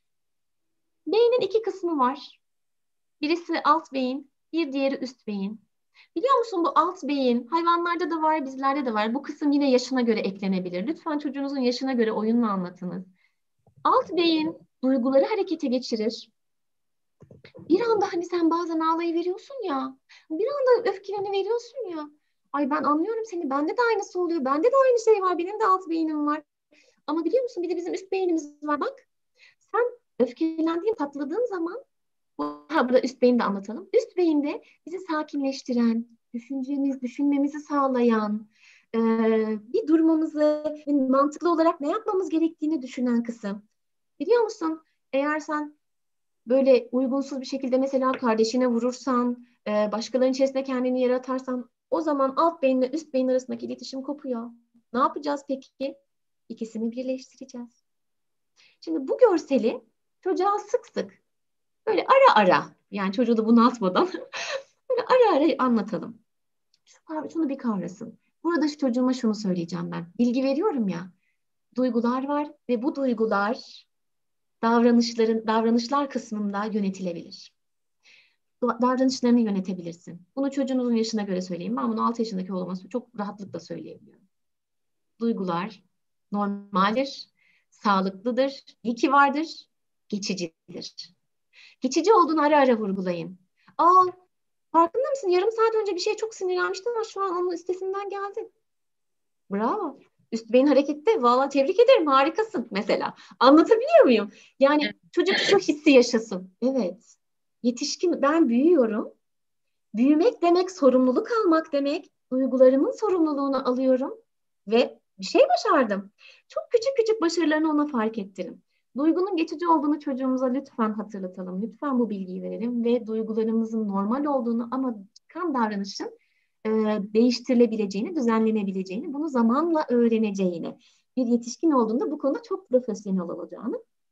Beynin 2 kısmı var. Birisi alt beyin, bir diğeri üst beyin. Biliyor musun bu alt beyin hayvanlarda da var, bizlerde de var. Bu kısım yine yaşına göre eklenebilir. Lütfen çocuğunuzun yaşına göre oyunla anlatınız. Alt beyin duyguları harekete geçirir. Bir anda hani sen bazen ağlayıveriyorsun ya. Bir anda öfkeleniyorsun ya. Ay ben anlıyorum seni. Bende de aynısı oluyor. Bende de aynı şey var. Benim de alt beynim var. Ama biliyor musun bir de bizim üst beynimiz var. Bak sen öfkelendiğin, patladığın zaman burada üst beyni de anlatalım. Üst beyinde bizi sakinleştiren, düşünmemizi sağlayan, bir durumumuzu mantıklı olarak ne yapmamız gerektiğini düşünen kısım. Biliyor musun? Eğer sen böyle uygunsuz bir şekilde mesela kardeşine vurursan, başkalarının içerisinde kendini yere atarsan o zaman alt beyinle üst beyin arasındaki iletişim kopuyor. Ne yapacağız peki? İkisini birleştireceğiz. Şimdi bu görseli çocuğa sık sık böyle ara ara, yani çocuğu da bunaltmadan böyle ara ara anlatalım. Şunu bir kavrasın. Burada şu çocuğuma şunu söyleyeceğim ben. Bilgi veriyorum ya. Duygular var ve bu duygular davranışlar kısmında yönetilebilir. Davranışlarını yönetebilirsin. Bunu çocuğunuzun yaşına göre söyleyeyim. Ben bunu 6 yaşındaki oğluma çok rahatlıkla söyleyebiliyorum. Duygular normaldir, sağlıklıdır, iyi ki vardır, geçicidir. Geçici olduğunu ara ara vurgulayın. Farkında mısın? Yarım saat önce bir şeye çok sinirlenmiştim ama şu an onun üstesinden geldin. Bravo. Üst beyin harekette. Vallahi tebrik ederim. Harikasın mesela. Anlatabiliyor muyum? Yani çocuk şu hissi yaşasın. Evet. Yetişkin, ben büyüyorum. Büyümek demek sorumluluk almak demek. Duygularımın sorumluluğunu alıyorum ve bir şey başardım. Çok küçük küçük başarılarını ona fark ettirin. Duygunun geçici olduğunu çocuğumuza lütfen hatırlatalım. Lütfen bu bilgiyi verelim ve duygularımızın normal olduğunu ama çıkan davranışın değiştirilebileceğini, düzenlenebileceğini, bunu zamanla öğreneceğini, bir yetişkin olduğunda bu konuda çok profesyonel olacağını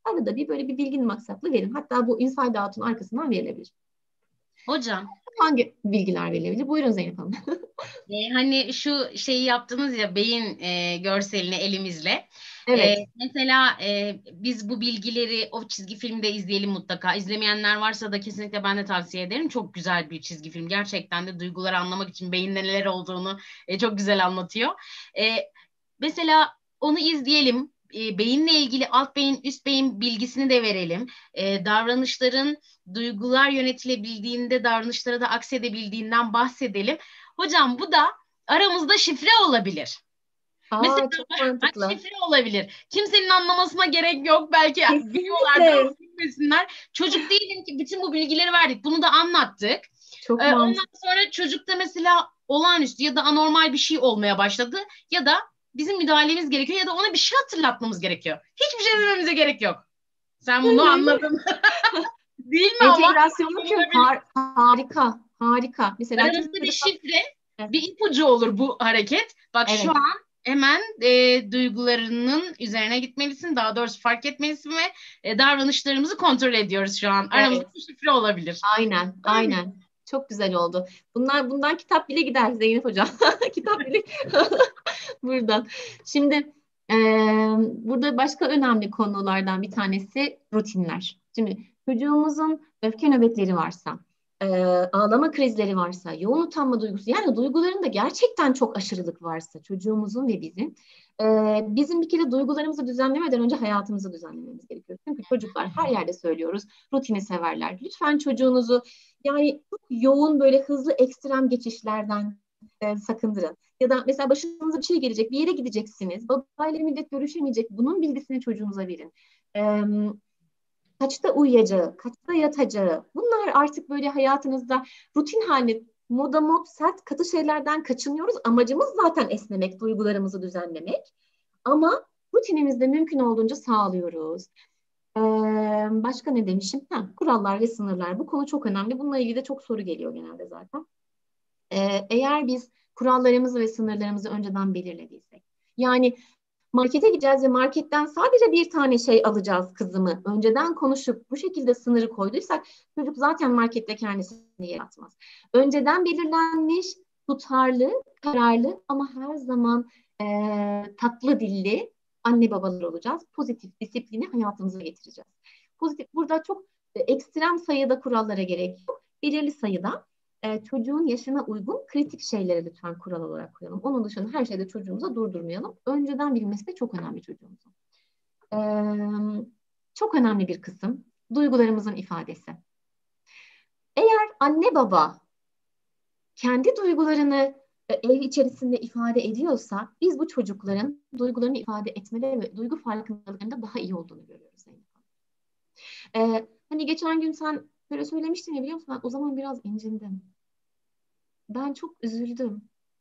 Arada bir böyle bir bilginin maksatlı verin. Hatta bu Inside Out'un arkasından verilebilir. Hocam, Hangi bilgiler verilebilir? Buyurun Zeynep Hanım. hani şu şeyi yaptınız ya, beyin görselini elimizle. Evet. Mesela biz bu bilgileri o çizgi filmde izleyelim mutlaka. İzlemeyenler varsa da kesinlikle ben de tavsiye ederim. Çok güzel bir çizgi film. Gerçekten de duyguları anlamak için beyinde neler olduğunu çok güzel anlatıyor. E, Mesela onu izleyelim. Beyinle ilgili alt beyin, üst beyin bilgisini de verelim. Davranışların duygular yönetilebildiğinde davranışlara da aksedebildiğinden bahsedelim. Hocam bu da aramızda şifre olabilir. Mesela Çok bak, mantıklı. şifre olabilir. Kimsenin anlamasına gerek yok. Belki biliyorlardır Kesinlikle. ama bilmesinler. Çocuk diyelim ki bütün bu bilgileri verdik. Bunu da anlattık. Çok Ondan mantıklı. sonra çocukta mesela olağanüstü ya da anormal bir şey olmaya başladı. Ya da bizim müdahalemiz gerekiyor ya da ona bir şey hatırlatmamız gerekiyor. Hiçbir şey dememize gerek yok. Sen bunu anladın. Değil mi ama? Entegrasyonu harika. Harika. Mesela Aramızda çocukta bir da şifre, evet. bir ipucu olur bu hareket. Bak şu Evet. an hemen duygularının üzerine gitmelisin. Daha doğrusu fark etmelisin ve davranışlarımızı kontrol ediyoruz şu an. Aramızda Evet. bir şifre olabilir. Aynen. Değil mi? Aynen. Çok güzel oldu. Bundan kitap bile gider Zeynep Hocam. Kitap bile buradan. Şimdi e, burada başka önemli konulardan bir tanesi rutinler. Şimdi çocuğumuzun öfke nöbetleri varsa, e, ağlama krizleri varsa, yoğun utanma duygusu, yani duygularında gerçekten çok aşırılık varsa çocuğumuzun ve bizim bir kere duygularımızı düzenlemeden önce hayatımızı düzenlememiz gerekiyor. Çünkü çocuklar her yerde söylüyoruz, rutini severler. Lütfen çocuğunuzu yani çok yoğun böyle hızlı ekstrem geçişlerden sakındırın. Ya da mesela başınıza bir şey gelecek, bir yere gideceksiniz. Babayla müddet görüşemeyecek. Bunun bilgisini çocuğunuza verin. Kaçta uyuyacağı, kaçta yatacağı. Bunlar artık böyle hayatınızda rutin haline moda mod sert katı şeylerden kaçınıyoruz. Amacımız zaten esnemek, duygularımızı düzenlemek. Ama rutinimizde mümkün olduğunca sağlıyoruz. Ee, Başka ne demişim? Kurallar ve sınırlar. Bu konu çok önemli. Bununla ilgili de çok soru geliyor genelde zaten. Eğer biz kurallarımızı ve sınırlarımızı önceden belirlediysek, yani markete gideceğiz ve marketten sadece bir tane şey alacağız kızımı. Önceden konuşup bu şekilde sınırı koyduysak çocuk zaten markette kendisini yaratmaz. Önceden belirlenmiş, tutarlı, kararlı ama her zaman tatlı dilli anne babalar olacağız. Pozitif disiplini hayatımıza getireceğiz. Pozitif burada çok ekstrem sayıda kurallara gerek yok. Belirli sayıda çocuğun yaşına uygun kritik şeyleri lütfen kural olarak koyalım. Onun dışında her şeyde çocuğumuza durdurmayalım. Önceden bilmesi de çok önemli çocuğumuzun. Çok önemli bir kısım duygularımızın ifadesi. Eğer anne baba kendi duygularını ev içerisinde ifade ediyorsa biz bu çocukların duygularını ifade etmeleri ve duygu farkındalıklarında daha iyi olduğunu görüyoruz. Hani geçen gün sen böyle söylemiştin ya, biliyor musun? Ben o zaman biraz incindim. Ben çok üzüldüm.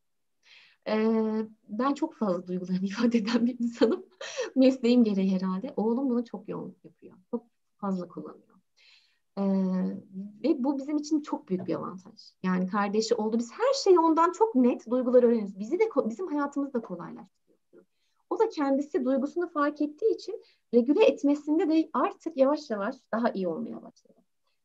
Ben çok fazla duygularını ifade eden bir insanım. Mesleğim gereği herhalde. Oğlum bunu çok yoğun yapıyor. Çok fazla kullanıyor. Ee, Ve bu bizim için çok büyük bir avantaj. Yani kardeşi oldu. Biz her şeyi ondan çok net duyguları öğreniyoruz. Bizim hayatımızı da kolaylaştırıyor. O da kendisi duygusunu fark ettiği için regüle etmesinde de artık yavaş yavaş daha iyi olmaya başladı.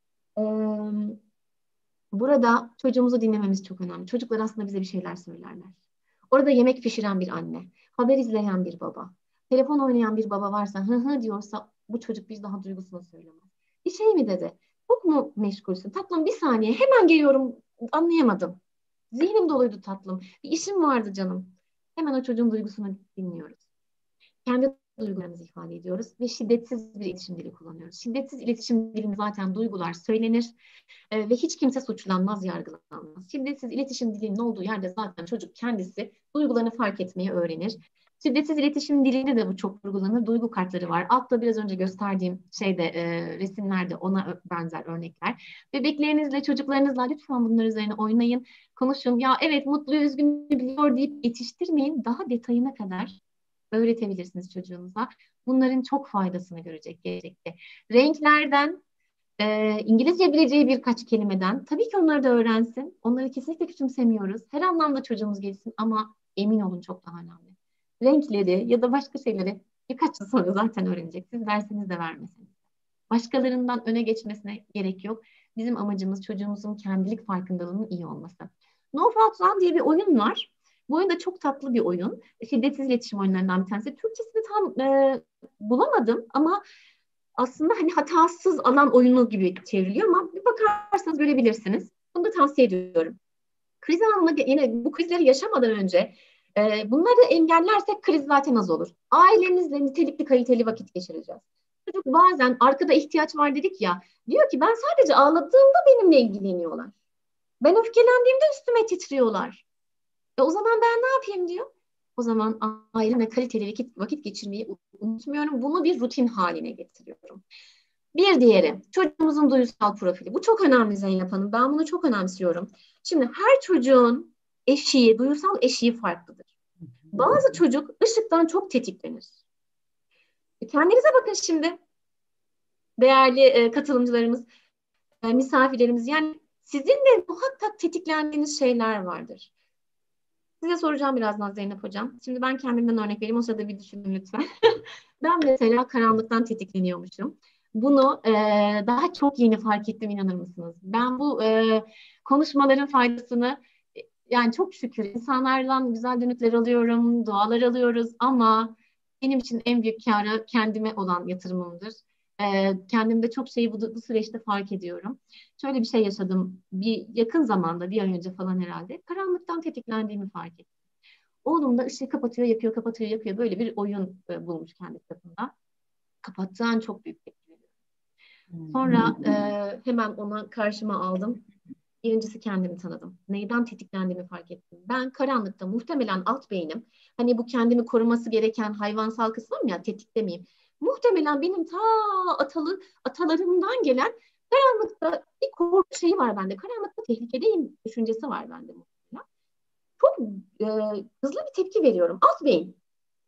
Burada çocuğumuzu dinlememiz çok önemli. Çocuklar aslında bize bir şeyler söylerler. Orada yemek pişiren bir anne, haber izleyen bir baba, telefon oynayan bir baba varsa hı hı diyorsa bu çocuk bir daha duygusunu söylemez. Bir şey mi dedi? Çok mu meşgulsün? Tatlım bir saniye hemen geliyorum, anlayamadım. Zihnim doluydu tatlım. Bir işim vardı canım. Hemen o çocuğun duygusunu dinliyoruz. Kendi duygularımızı ifade ediyoruz ve şiddetsiz bir iletişim dili kullanıyoruz. Şiddetsiz iletişim dilinde zaten duygular söylenir ve hiç kimse suçlanmaz, yargılanmaz. Şiddetsiz iletişim dilinin olduğu yerde zaten çocuk kendisi duygularını fark etmeyi öğrenir. Şiddetsiz iletişim dilinde de bu çok vurgulanır. Duygu kartları var. Altta biraz önce gösterdiğim resimlerde ona benzer örnekler. Bebeklerinizle, çocuklarınızla lütfen bunlar üzerine oynayın, konuşun. Ya evet mutlu, üzgünü biliyor deyip yetiştirmeyin. Daha detayına kadar öğretebilirsiniz çocuğunuza. Bunların çok faydasını görecek gelecekte. Renklerden, İngilizce bileceği birkaç kelimeden tabii ki onları da öğrensin. Onları kesinlikle küçümsemiyoruz. Her anlamda çocuğumuz gelsin ama emin olun çok daha önemli. Renkleri ya da başka şeyleri Birkaç yıl sonra zaten öğreneceksiniz. Verseniz de vermeseniz. Başkalarından öne geçmesine gerek yok. Bizim amacımız çocuğumuzun kendilik farkındalığının iyi olması. No Fault Zone diye bir oyun var. Bu oyun da çok tatlı bir oyun. Şiddetsiz iletişim oyunlarından bir tanesi. Türkçesini tam bulamadım ama aslında hani hatasız alan oyunu gibi çevriliyor ama bir bakarsanız görebilirsiniz. Bunu da tavsiye ediyorum. Kriz anında yine bu krizleri yaşamadan önce bunları engellersek kriz zaten az olur. Ailemizle nitelikli kaliteli vakit geçireceğiz. Çocuk bazen arkada ihtiyaç var dedik ya, diyor ki ben sadece ağladığımda benimle ilgileniyorlar. Ben öfkelendiğimde üstüme titriyorlar. O zaman ben ne yapayım diyor. O zaman ailemle kaliteli vakit geçirmeyi unutmuyorum. Bunu bir rutin haline getiriyorum. Bir diğeri çocuğumuzun duygusal profili. Bu çok önemli Zeynep Hanım. Ben bunu çok önemsiyorum. Şimdi her çocuğun eşiği, duygusal eşiği farklıdır. Bazı çocuk ışıktan çok tetiklenir. Kendinize bakın şimdi. Değerli katılımcılarımız, misafirlerimiz. Yani sizin de muhakkak tetiklendiğiniz şeyler vardır. Size soracağım birazdan Zeynep Hocam. Şimdi ben kendimden örnek vereyim. O sırada bir düşünün lütfen. Ben mesela karanlıktan tetikleniyormuşum. Bunu daha çok yeni fark ettim, inanır mısınız? Ben bu konuşmaların faydasını yani çok şükür insanlardan güzel dönütler alıyorum, dualar alıyoruz ama benim için en büyük kârı kendime olan yatırımımdır. Kendimde çok şeyi bu süreçte fark ediyorum. Şöyle bir şey yaşadım yakın zamanda, bir ay önce falan herhalde. Karanlıktan tetiklendiğimi fark ettim. Oğlum da ışığı kapatıyor, yapıyor, kapatıyor, yapıyor. Böyle bir oyun bulmuş kendi tarafında. Kapattığı an çok büyük tepki veriyorum. Sonra hemen ona karşıma aldım. Birincisi kendimi tanıdım. Neyden tetiklendiğimi fark ettim. Ben karanlıkta muhtemelen alt beynim, hani bu kendimi koruması gereken hayvansal kısmım ya, tetiklemeyeyim. Muhtemelen benim ta atalarımdan gelen karanlıkta bir korku şeyi var bende. Karanlıkta tehlikedeyim düşüncesi var bende muhtemelen. Çok hızlı bir tepki veriyorum. Alt beyin.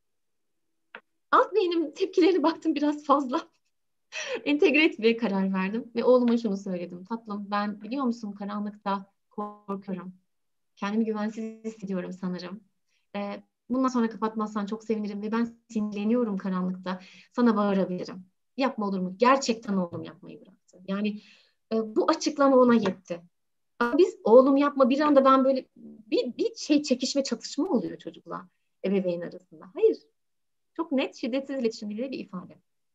Alt beynim tepkilerine baktım biraz fazla. Entegre etmeye karar verdim ve oğluma şunu söyledim. Tatlım, ben biliyor musun karanlıkta korkuyorum. Kendimi güvensiz hissediyorum sanırım. Bundan sonra kapatmazsan çok sevinirim ve ben sinirleniyorum karanlıkta. Sana bağırabilirim. Yapma, olur mu? Gerçekten oğlum yapmayı bıraktı. Yani bu açıklama ona yetti. Biz oğlum yapma, bir anda ben böyle bir şey, çekişme, çatışma oluyor çocukla ebeveyn arasında. Hayır. Çok net, şiddetsiz iletişim dili bir ifade.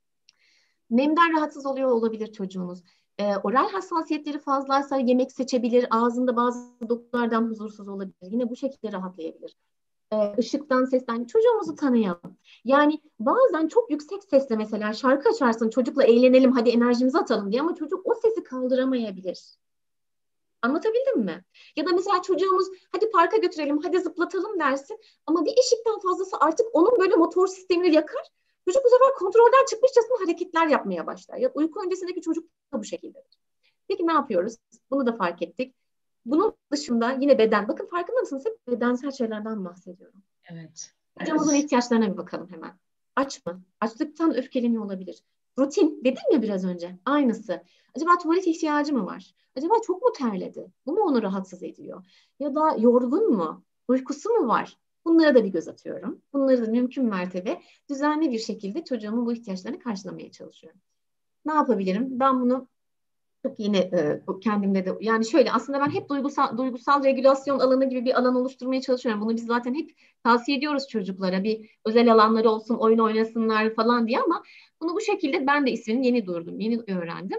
Nemden rahatsız oluyor olabilir çocuğunuz. Oral hassasiyetleri fazlaysa yemek seçebilir. Ağzında bazı dokulardan huzursuz olabilir. Yine bu şekilde rahatlayabilir. Işıktan, sesten çocuğumuzu tanıyalım. Yani bazen çok yüksek sesle mesela şarkı açarsın, çocukla eğlenelim, hadi enerjimizi atalım diye, ama çocuk o sesi kaldıramayabilir. Anlatabildim mi? Ya da mesela çocuğumuz hadi parka götürelim, hadi zıplatalım dersin ama bir eşikten fazlası artık onun böyle motor sistemini yakar. Çocuk bu sefer kontrolden çıkmışçasına hareketler yapmaya başlar. Ya uyku öncesindeki çocuk da bu şekildedir. Peki ne yapıyoruz? Bunu da fark ettik. Bunun dışında yine beden. Bakın farkında mısınız? Hep bedensel şeylerden bahsediyorum. Evet. Çocuğumuzun ihtiyaçlarına bir bakalım hemen. Aç mı? Açlıktan öfkeleniyor olabilir. Rutin dedim ya biraz önce. Aynısı. Acaba tuvalet ihtiyacı mı var? Acaba çok mu terledi? Bu mu onu rahatsız ediyor? Ya da yorgun mu? Uykusu mu var? Bunlara da bir göz atıyorum. Bunları da mümkün mertebe düzenli bir şekilde çocuğumun bu ihtiyaçlarını karşılamaya çalışıyorum. Ne yapabilirim? Ben bunu çok yine kendimde de, yani şöyle, aslında ben hep duygusal regülasyon alanı gibi bir alan oluşturmaya çalışıyorum. Bunu biz zaten hep tavsiye ediyoruz çocuklara. Bir özel alanları olsun, oyun oynasınlar falan diye, ama bunu bu şekilde ben de ismini yeni duyurdum, yeni öğrendim.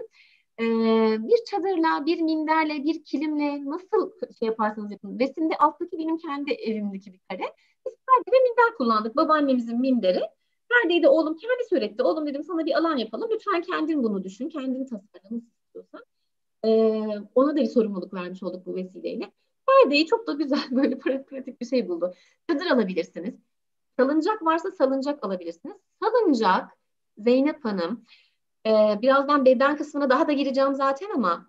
Bir çadırla, bir minderle, bir kilimle nasıl şey yaparsanız yapın. Resimde alttaki benim kendi evimdeki bir kare. Biz perde ve minder kullandık. Babaannemizin minderi. Perdeyi de oğlum kendisi üretti. Oğlum dedim, sana bir alan yapalım. Lütfen kendin bunu düşün. Kendin tasarla. Nasıl istiyorsan. Ona da bir sorumluluk vermiş olduk bu vesileyle. Perdeyi çok da güzel böyle pratik bir şey buldu. Çadır alabilirsiniz. Salıncak varsa salıncak alabilirsiniz. Salıncak, Zeynep Hanım, birazdan beden kısmına daha da gireceğim zaten, ama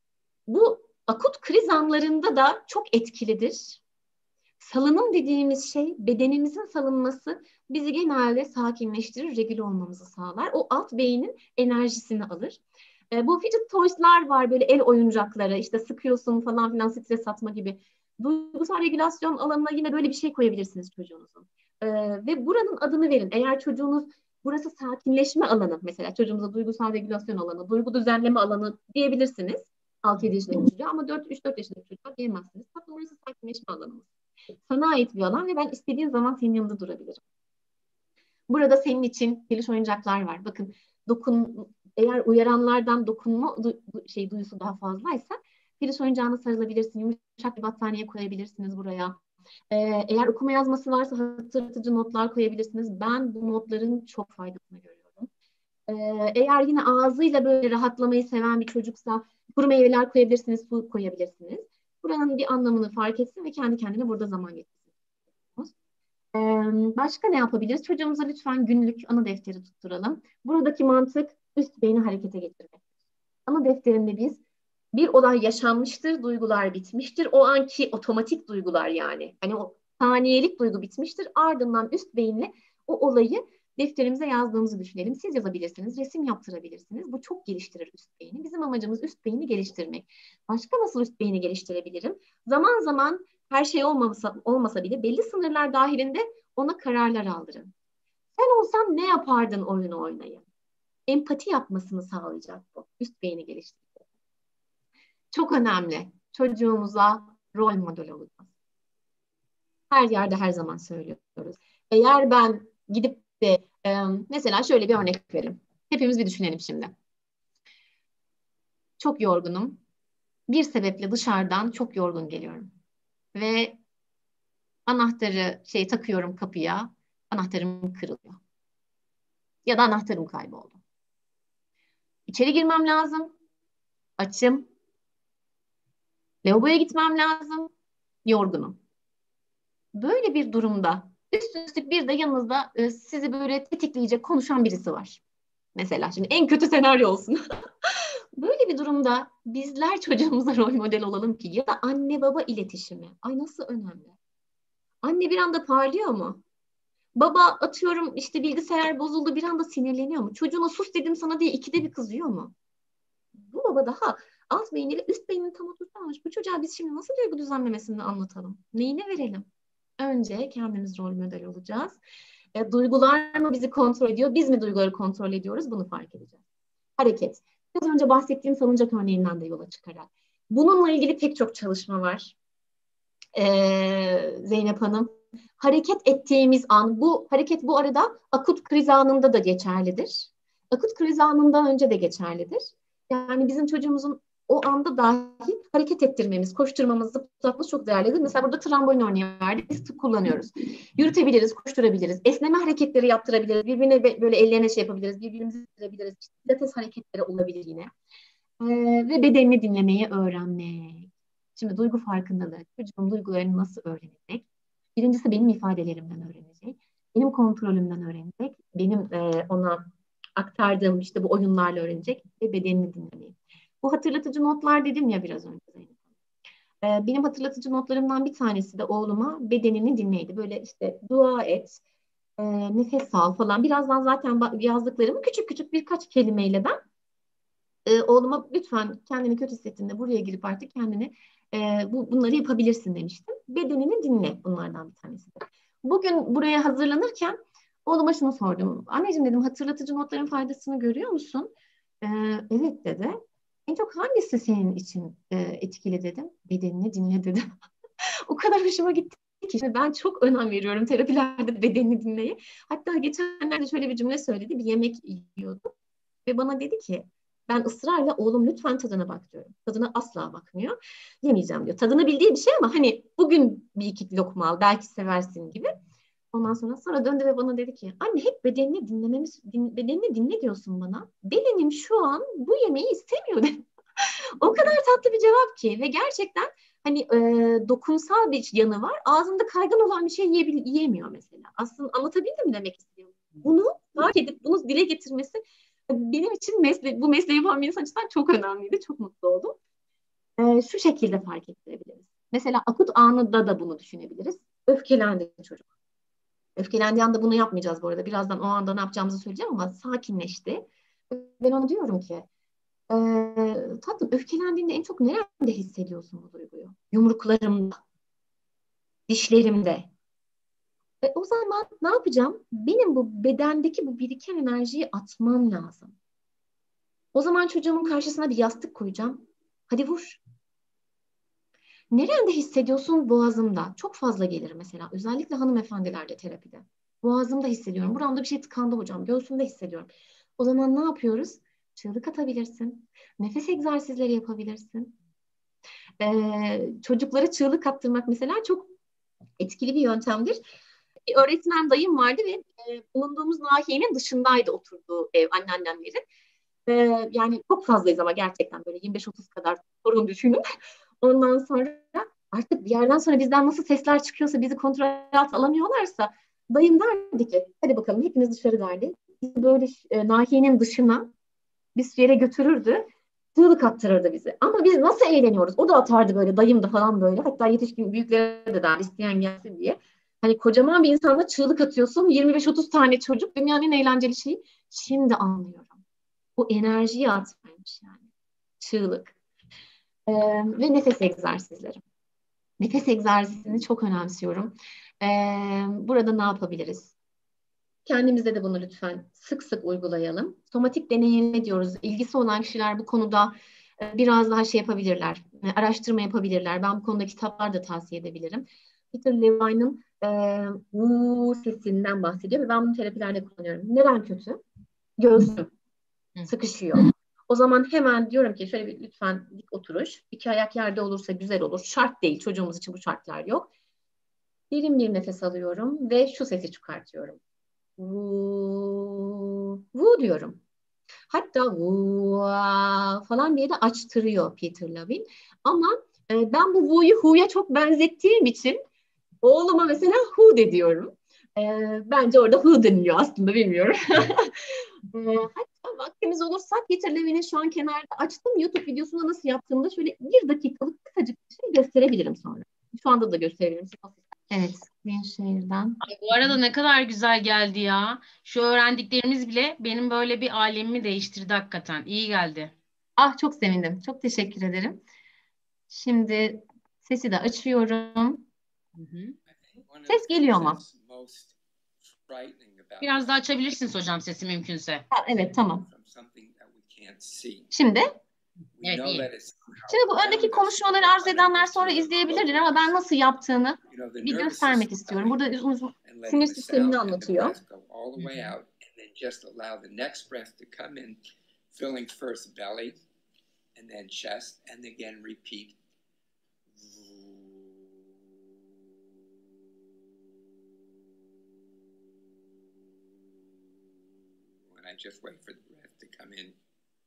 bu akut kriz anlarında da çok etkilidir. Salınım dediğimiz şey, bedenimizin salınması bizi genelde sakinleştirir, regüle olmamızı sağlar. O alt beynin enerjisini alır. Bu fidget toys'lar var, böyle el oyuncakları, işte sıkıyorsun falan filan, stres atma gibi. Duygusal regülasyon alanına yine böyle bir şey koyabilirsiniz çocuğunuzun. Ve buranın adını verin. Eğer çocuğunuz burası sakinleşme alanı, mesela çocuğumuza duygusal regülasyon alanı, duygu düzenleme alanı diyebilirsiniz. 6-7 yaşındaki çocuğa ama 3-4 yaşındaki çocuğa diyemezsiniz. Tatlım burası sakinleşme alanımız. Sana ait bir alan ve ben istediğin zaman senin yanında durabilirim. Burada senin için peluş oyuncaklar var. Bakın eğer uyaranlardan dokunma duyusu daha fazlaysa peluş oyuncağına sarılabilirsin. Yumuşak bir battaniye koyabilirsiniz buraya. Eğer okuma yazması varsa hatırlatıcı notlar koyabilirsiniz. Ben bu notların çok faydasını görüyorum. Eğer yine ağzıyla böyle rahatlamayı seven bir çocuksa kuru meyveler koyabilirsiniz, su koyabilirsiniz. Buranın bir anlamını fark etsin ve kendi kendine burada zaman geçirsin. Başka ne yapabiliriz? Çocuğumuza lütfen günlük ana defteri tutturalım. Buradaki mantık üst beyni harekete getirmek. Ana defterinde biz bir olay yaşanmıştır, duygular bitmiştir. O anki otomatik duygular yani. Hani o saniyelik duygu bitmiştir. Ardından üst beyinle o olayı defterimize yazdığımızı düşünelim. Siz yazabilirsiniz, resim yaptırabilirsiniz. Bu çok geliştirir üst beyni. Bizim amacımız üst beyni geliştirmek. Başka nasıl üst beyni geliştirebilirim? Zaman zaman her şey olmasa bile belli sınırlar dahilinde ona kararlar aldırın. Sen olsan ne yapardın oyunu oynayın? Empati yapmasını sağlayacak bu. Üst beyni geliştirecek. Çok önemli. Çocuğumuza rol model olacağız. Her yerde her zaman söylüyoruz. Eğer ben gidip de mesela şöyle bir örnek verelim. Hepimiz bir düşünelim şimdi. Çok yorgunum. Bir sebeple dışarıdan çok yorgun geliyorum. Ve anahtarı takıyorum kapıya. Anahtarım kırılıyor. Ya da anahtarım kayboldu. İçeri girmem lazım. Açım. Lavaboya gitmem lazım. Yorgunum. Böyle bir durumda üst bir de yanınızda sizi böyle tetikleyecek konuşan birisi var. Mesela şimdi en kötü senaryo olsun. Böyle bir durumda bizler çocuğumuza rol model olalım ki, ya da anne baba iletişimi. Ay nasıl önemli. Anne bir anda parlıyor mu? Baba atıyorum işte bilgisayar bozuldu bir anda sinirleniyor mu? Çocuğuna sus dedim sana diye ikide bir kızıyor mu? Bu baba daha alt beyniyle üst beynini tam oturtamamış. Bu çocuğa biz şimdi nasıl duygu düzenlemesini anlatalım? Neyine verelim? Önce kendimiz rol model olacağız. Duygular mı bizi kontrol ediyor? Biz mi duyguları kontrol ediyoruz? Bunu fark edeceğiz. Hareket. Biraz önce bahsettiğim salıncak örneğinden de yola çıkarak. Bununla ilgili pek çok çalışma var. Zeynep Hanım. Hareket ettiğimiz an, bu hareket bu arada akut kriz anında da geçerlidir. Akut kriz anından önce de geçerlidir. Yani bizim çocuğumuzun o anda dahi hareket ettirmemiz, koşturmamız, zıplatmamız çok değerlidir. Mesela burada trambolin örneği verdik. Biz kullanıyoruz. Yürütebiliriz, koşturabiliriz. Esneme hareketleri yaptırabiliriz. Birbirine böyle ellerine yapabiliriz. Birbirimizi ittirebiliriz. Pilates hareketleri olabilir yine. Ve bedenini dinlemeyi öğrenmek. Şimdi duygu farkındalığı. Çocuğum duygularını nasıl öğrenecek? Birincisi benim ifadelerimden öğrenecek. Benim kontrolümden öğrenecek. Benim ona aktardığım işte bu oyunlarla öğrenecek ve bedenini dinlemeyi. Bu hatırlatıcı notlar dedim ya biraz önce Zeynep. Benim hatırlatıcı notlarımdan bir tanesi de oğluma bedenini dinleydi. Böyle işte dua et, nefes al falan. Birazdan zaten yazdıklarımı küçük küçük birkaç kelimeyle ben oğluma lütfen kendini kötü hissettiğinde buraya girip artık kendini bunları yapabilirsin demiştim. Bedenini dinle bunlardan bir tanesi de. Bugün buraya hazırlanırken oğluma şunu sordum. Anneciğim dedim hatırlatıcı notların faydasını görüyor musun? Evet dedi. En çok hangisi senin için etkili dedim. Bedenini dinle dedim. O kadar hoşuma gitti ki. Şimdi ben çok önem veriyorum terapilerde bedenini dinleyi. Hatta geçenlerde şöyle bir cümle söyledi. Bir yemek yiyordu. Ve bana dedi ki ben ısrarla oğlum lütfen tadına bak diyorum. Tadına asla bakmıyor. Yemeyeceğim diyor. Tadını bildiği bir şey ama hani bugün bir iki lokma al belki seversin gibi. Ondan sonra döndü ve bana dedi ki anne hep bedenini dinle diyorsun bana. Bedenim şu an bu yemeği istemiyor dedi. O kadar tatlı bir cevap ki ve gerçekten hani dokunsal bir yanı var. Ağzında kaygan olan bir şey yiyemiyor mesela. Aslında anlatabildim mi demek istiyorum. Bunu fark edip bunu dile getirmesi benim için bu mesleği yapan bir insan açısından çok önemliydi. Çok mutlu oldum. Şu şekilde fark ettirebiliriz. Mesela akut anında da bunu düşünebiliriz. Öfkelendi çocuk. Öfkelendiği anda bunu yapmayacağız bu arada. Birazdan o anda ne yapacağımızı söyleyeceğim ama sakinleşti. Ben ona diyorum ki tatlım öfkelendiğinde en çok nerede hissediyorsun bu duyguyu? Yumruklarımda, dişlerimde, O zaman ne yapacağım? Benim bu bedendeki bu biriken enerjiyi atmam lazım. O zaman çocuğumun karşısına bir yastık koyacağım. Hadi vur. Nerede hissediyorsun? Boğazımda. Çok fazla gelir mesela. Özellikle hanımefendilerde terapide. Boğazımda hissediyorum. Buramda bir şey tıkandı hocam. Göğsümde hissediyorum. O zaman ne yapıyoruz? Çığlık atabilirsin. Nefes egzersizleri yapabilirsin. Çocuklara çığlık attırmak mesela çok etkili bir yöntemdir. Bir öğretmen dayım vardı ve bulunduğumuz nahiyenin dışındaydı oturduğu ev anneannemlerin. Yani çok fazlayız ama gerçekten böyle 25-30 kadar sorun düşünün. Ondan sonra artık bir yerden sonra bizden nasıl sesler çıkıyorsa, bizi kontrol altına alamıyorlarsa dayım derdi ki hadi bakalım hepiniz dışarı derdi. Bizi böyle nahiyenin dışına bir yere götürürdü. Çığlık attırırdı bizi. Ama biz nasıl eğleniyoruz? O da atardı böyle, dayım da falan böyle. Hatta yetişkin büyüklere de derdi isteyen gelsin diye. Hani kocaman bir insanla çığlık atıyorsun. 25-30 tane çocuk. Dünyanın en eğlenceli şeyi. Şimdi anlıyorum. O enerjiyi atmaymış yani. Çığlık. Ve nefes egzersizleri. Nefes egzersizini çok önemsiyorum. Burada ne yapabiliriz? Kendimize de bunu lütfen sık sık uygulayalım. Somatik deneyim diyoruz. İlgisi olan kişiler bu konuda biraz daha şey yapabilirler, araştırma yapabilirler. Ben bu konuda kitaplar da tavsiye edebilirim. Peter Levine'ın bu sesinden bahsediyor ve ben bunu terapilerde kullanıyorum. Neden kötü? Göğsüm sıkışıyor. O zaman hemen diyorum ki şöyle bir lütfen dik oturuş. İki ayak yerde olursa güzel olur. Şart değil. Çocuğumuz için bu şartlar yok. Derin bir nefes alıyorum ve şu sesi çıkartıyorum. Vu diyorum. Hatta vu falan diye de açtırıyor Peter Levine. Ama ben bu vu'yu hu'ya çok benzettiğim için oğluma mesela hu de diyorum. Bence orada hu deniliyor aslında, bilmiyorum. Hatta vaktimiz olursa Peter Levine'in şu an kenarda açtım YouTube videosunda nasıl yaptığımı da şöyle 1 dakikalık kısacık bir şey gösterebilirim sonra. Şu anda da gösterebilirim. Evet, Nevşehir'den. Ay, bu arada ne kadar güzel geldi ya. Şu öğrendiklerimiz bile benim böyle bir alemimi değiştirdi hakikaten. İyi geldi. Ah, çok sevindim. Çok teşekkür ederim. Şimdi sesi de açıyorum. Hı hı. Ses geliyor mu? Biraz daha açabilirsiniz hocam sesi mümkünse. Ha, evet, tamam. Şimdi? Evet, iyi. Şimdi bu öndeki konuşmaları arzu edenler sonra izleyebilirler ama ben nasıl yaptığını bir göstermek istiyorum. Burada sinir sistemini anlatıyor. I just wait for the breath to come in.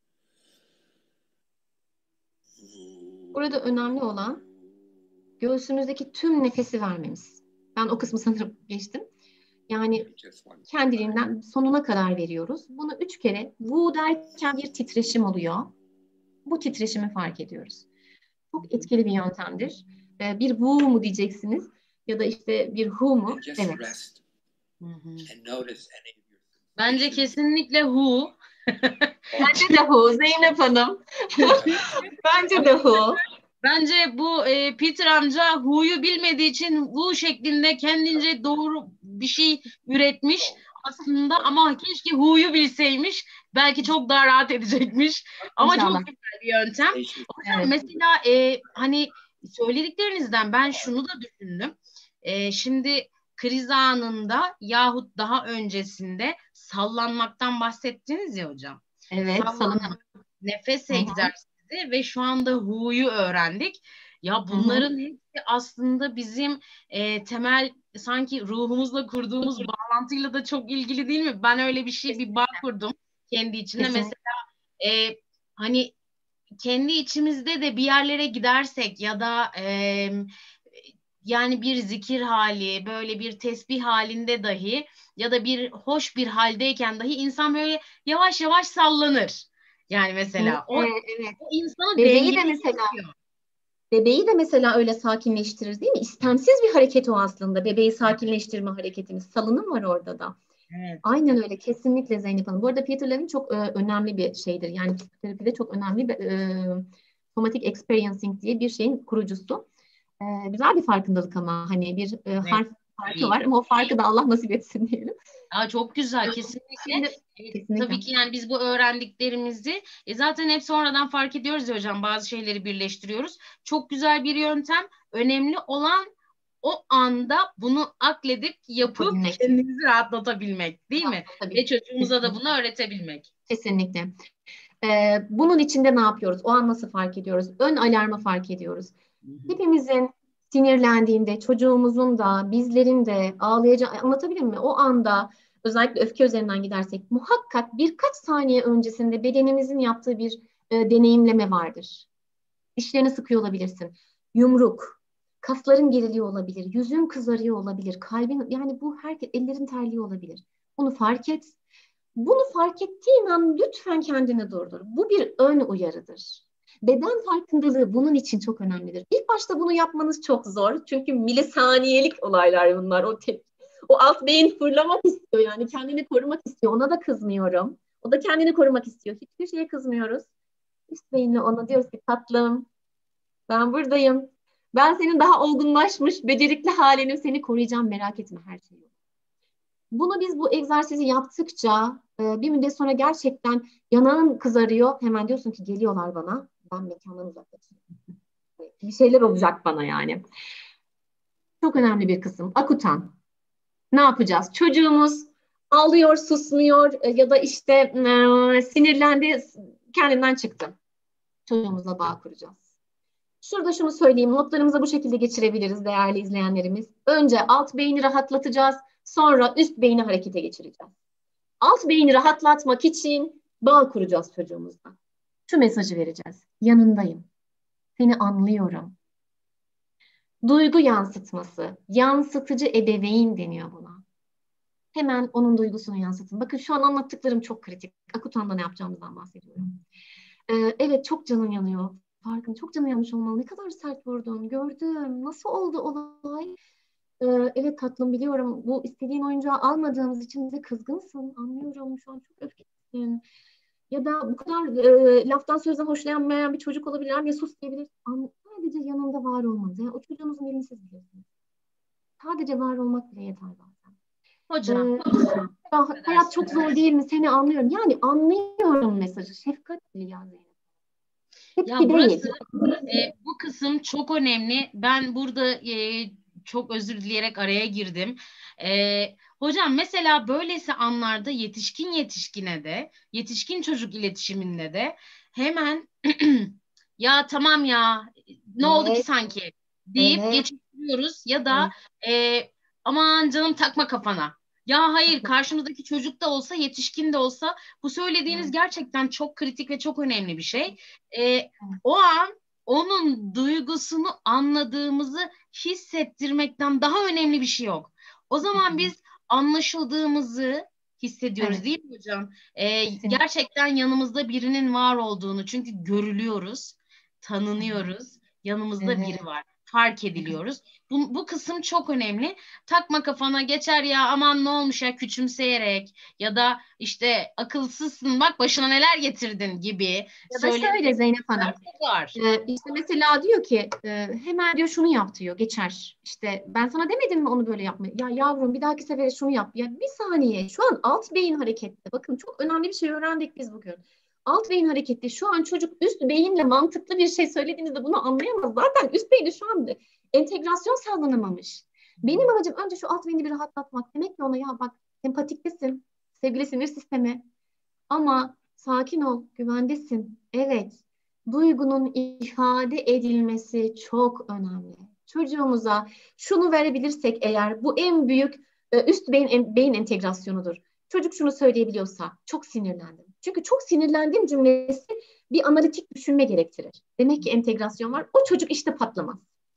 Burada önemli olan göğsümüzdeki tüm nefesi vermemiz. Ben o kısmı sanırım geçtim. Yani kendiliğinden sonuna kadar veriyoruz. Bunu 3 kere vu derken bir titreşim oluyor. Bu titreşimi fark ediyoruz. Çok etkili bir yöntemdir. Bir vu mu diyeceksiniz ya da işte bir hu mu? Evet. Bence kesinlikle hu. Bence de hu Zeynep Hanım. Bence de hu. Bence bu Peter amca hu'yu bilmediği için hu şeklinde kendince doğru bir şey üretmiş aslında, ama keşke hu'yu bilseymiş. Belki çok daha rahat edecekmiş. Ama İnşallah. çok güzel bir yöntem. Hocam, Evet. mesela hani söylediklerinizden ben şunu da düşündüm. Şimdi kriz anında yahut daha öncesinde sallanmaktan bahsettiniz ya hocam. Evet, Sallanma, nefes egzersizi ve şu anda hu'yu öğrendik. Ya bunların hepsi aslında bizim temel, sanki ruhumuzla kurduğumuz bağlantıyla da çok ilgili değil mi? Ben öyle bir bağ kurdum kendi içinde. Kesinlikle. Mesela hani kendi içimizde de bir yerlere gidersek ya da yani bir zikir hali, böyle bir tesbih halinde dahi ya da bir hoş bir haldeyken dahi insan böyle yavaş yavaş sallanır. Yani mesela o Evet. insanı Bebeği de dengede mesela tutuyor. Bebeği de mesela öyle sakinleştirir değil mi? İstemsiz bir hareket o aslında. Bebeği sakinleştirme hareketimiz. Salınım var orada da. Evet. Aynen öyle. Kesinlikle Zeynep Hanım. Bu arada Peter Levine çok önemli bir şeydir. Yani psikoterapide çok önemli bir somatic experiencing diye bir şeyin kurucusu. Güzel bir farkındalık ama hani bir farkı var ama o farkı da Allah nasip etsin diyelim. Çok güzel, kesinlikle. Şimdi, kesinlikle. Tabii ki yani biz bu öğrendiklerimizi zaten hep sonradan fark ediyoruz ya hocam, bazı şeyleri birleştiriyoruz. Çok güzel bir yöntem. Önemli olan o anda bunu akledip yapıp kendimizi rahatlatabilmek, değil mi? Ve çocuğumuza da bunu öğretebilmek. Kesinlikle. Bunun içinde ne yapıyoruz? O an nasıl fark ediyoruz? Ön alarmı fark ediyoruz. Hepimizin sinirlendiğinde, çocuğumuzun da, bizlerin de ağlayacağı, anlatabilir miyim? O anda özellikle öfke üzerinden gidersek muhakkak birkaç saniye öncesinde bedenimizin yaptığı bir deneyimleme vardır. Dişlerini sıkıyor olabilirsin. Yumruk, kasların geriliyor olabilir, yüzün kızarıyor olabilir, kalbin, yani bu herkes, ellerin terliyor olabilir. Bunu fark et. Bunu fark ettiğin an lütfen kendini durdur. Bu bir ön uyarıdır. Beden farkındalığı bunun için çok önemlidir. İlk başta bunu yapmanız çok zor. Çünkü milisaniyelik olaylar bunlar. O alt beyin fırlamak istiyor, yani kendini korumak istiyor. Ona da kızmıyorum. O da kendini korumak istiyor. Hiçbir şeye kızmıyoruz. Üst beyinle ona diyoruz ki tatlım, ben buradayım. Ben senin daha olgunlaşmış, becerikli halinim, seni koruyacağım, merak etme, her şeyi. Bunu biz bu egzersizi yaptıkça bir müddet sonra gerçekten yanağın kızarıyor. Hemen diyorsun ki geliyorlar bana. Ben mekandan uzaklaşıyorum. Bir şeyler olacak bana yani. Çok önemli bir kısım. Akutan. Ne yapacağız? Çocuğumuz ağlıyor, susmuyor ya da işte sinirlendi, kendinden çıktı. Çocuğumuzla bağ kuracağız. Şurada şunu söyleyeyim. Notlarımıza bu şekilde geçirebiliriz değerli izleyenlerimiz. Önce alt beyni rahatlatacağız. Sonra üst beyni harekete geçireceğiz. Alt beyni rahatlatmak için bağ kuracağız çocuğumuzla. Şu mesajı vereceğiz. Yanındayım. Seni anlıyorum. Duygu yansıtması. Yansıtıcı ebeveyn deniyor buna. Hemen onun duygusunu yansıtın. Bakın şu an anlattıklarım çok kritik. Akutan'da ne yapacağımızdan bahsediyorum. Evet, çok canın yanıyor. Farkın, çok canın yanmış olmalı. Ne kadar sert vurdun. Gördüm. Nasıl oldu olay? Evet tatlım, biliyorum. Bu istediğin oyuncağı almadığımız için bize kızgınsın. Anlıyorum. Şu an çok öfkelisin. Ya da bu kadar laftan sözden hoşlanmayan bir çocuk olabilir. Ya sus diyebilir. Sadece yanında var olmanız. Yani o çocuğunuzun elini siz bilirsiniz. Sadece var olmak bile yeter bazen. Hocam. Hayat çok zor değil mi? Seni anlıyorum. Yani anlıyorum mesajı. Şefkatli yani. Ya burası, bu kısım çok önemli. Ben burada çok özür dileyerek araya girdim. Hocam mesela böylesi anlarda yetişkin yetişkine de, yetişkin çocuk iletişiminde de hemen ya tamam ya ne oldu ki sanki deyip geçiyoruz ya da aman canım takma kafana. Ya hayır, karşımızdaki çocuk da olsa yetişkin de olsa bu söylediğiniz gerçekten çok kritik ve çok önemli bir şey. O an onun duygusunu anladığımızı hissettirmekten daha önemli bir şey yok. O zaman biz anlaşıldığımızı hissediyoruz, değil mi hocam? Gerçekten yanımızda birinin var olduğunu, çünkü görülüyoruz, tanınıyoruz, yanımızda biri var. Fark ediliyoruz. Bu kısım çok önemli. Takma kafana, geçer ya, aman ne olmuş ya, küçümseyerek ya da işte akılsızsın bak başına neler getirdin gibi. Ya da şöyle Zeynep Hanım. İşte mesela diyor ki hemen diyor şunu yap diyor, geçer. İşte ben sana demedim mi onu böyle yapmayı? Ya yavrum, bir dahaki sefere şunu yap. Ya bir saniye, şu an alt beyin hareketli. Bakın çok önemli bir şey öğrendik biz bugün. Alt beyin hareketli. Şu an çocuk üst beyinle mantıklı bir şey söylediğinizde bunu anlayamaz. Zaten üst beyni şu an entegrasyon sağlanamamış. Benim amacım önce şu alt beyni bir rahatlatmak. Demek ki ona ya bak, sempatiktesin sevgili sinir sistemi, ama sakin ol, güvendesin. Evet, duygunun ifade edilmesi çok önemli. Çocuğumuza şunu verebilirsek eğer, bu en büyük üst beyin entegrasyonudur. Çocuk şunu söyleyebiliyorsa, çok sinirlendim. Çünkü çok sinirlendiğim cümlesi bir analitik düşünme gerektirir. Demek ki entegrasyon var. O çocuk işte patlamaz.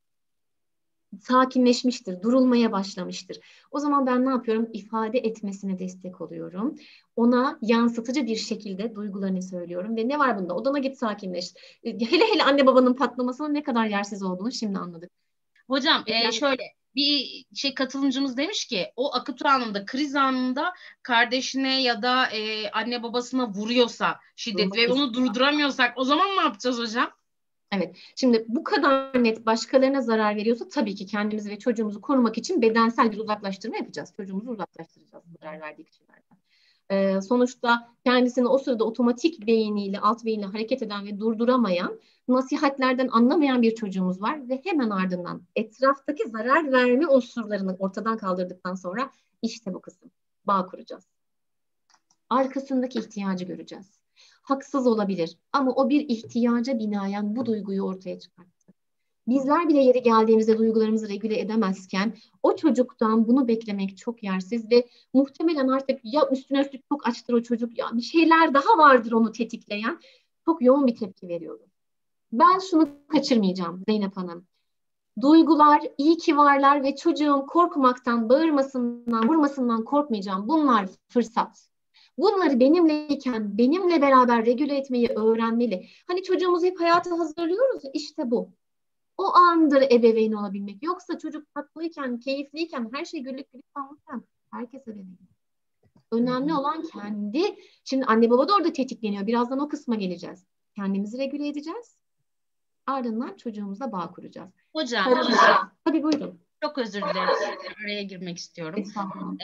Sakinleşmiştir, durulmaya başlamıştır. O zaman ben ne yapıyorum? İfade etmesine destek oluyorum. Ona yansıtıcı bir şekilde duygularını söylüyorum ve ne var bunda? Odana git, sakinleş. Hele hele anne babanın patlamasının ne kadar yersiz olduğunu şimdi anladık. Hocam şöyle bir katılımcımız demiş ki o akut anında, kriz anında kardeşine ya da anne babasına vuruyorsa şiddet ve onu durduramıyorsak o zaman ne yapacağız hocam? Evet. Şimdi bu kadar net başkalarına zarar veriyorsa tabii ki kendimizi ve çocuğumuzu korumak için bedensel bir uzaklaştırma yapacağız. Çocuğumuzu uzaklaştıracağız zarar verdiği kişilerden. Sonuçta kendisini o sırada otomatik beyniyle, alt beyniyle hareket eden ve durduramayan, nasihatlerden anlamayan bir çocuğumuz var ve hemen ardından etraftaki zarar verme unsurlarını ortadan kaldırdıktan sonra işte bu kısım. Bağ kuracağız. Arkasındaki ihtiyacı göreceğiz. Haksız olabilir ama o bir ihtiyaca binaen bu duyguyu ortaya çıkarttı. Bizler bile yeri geldiğimizde duygularımızı regüle edemezken o çocuktan bunu beklemek çok yersiz ve muhtemelen artık ya üstüne üstlük çok açtır o çocuk ya bir şeyler daha vardır onu tetikleyen çok yoğun bir tepki veriyordu. Ben şunu kaçırmayacağım Zeynep Hanım. Duygular iyi ki varlar ve çocuğum korkmaktan, bağırmasından, vurmasından korkmayacağım. Bunlar fırsat. Bunları benimleyken, benimle beraber regüle etmeyi öğrenmeli. Hani çocuğumuzu hep hayata hazırlıyoruz ya, işte bu. O andır ebeveyn olabilmek. Yoksa çocuk tatlıyken, keyifliyken, her şey güllük güllük kalmışken herkes ebeveyn. Önemli olan kendi. Şimdi anne baba da orada tetikleniyor. Birazdan o kısma geleceğiz. Kendimizi regüle edeceğiz. Ardından çocuğumuzla bağ kuracağız. Hocam, tabii buyurun. çok özür dilerim. Araya girmek istiyorum. Estağfurullah.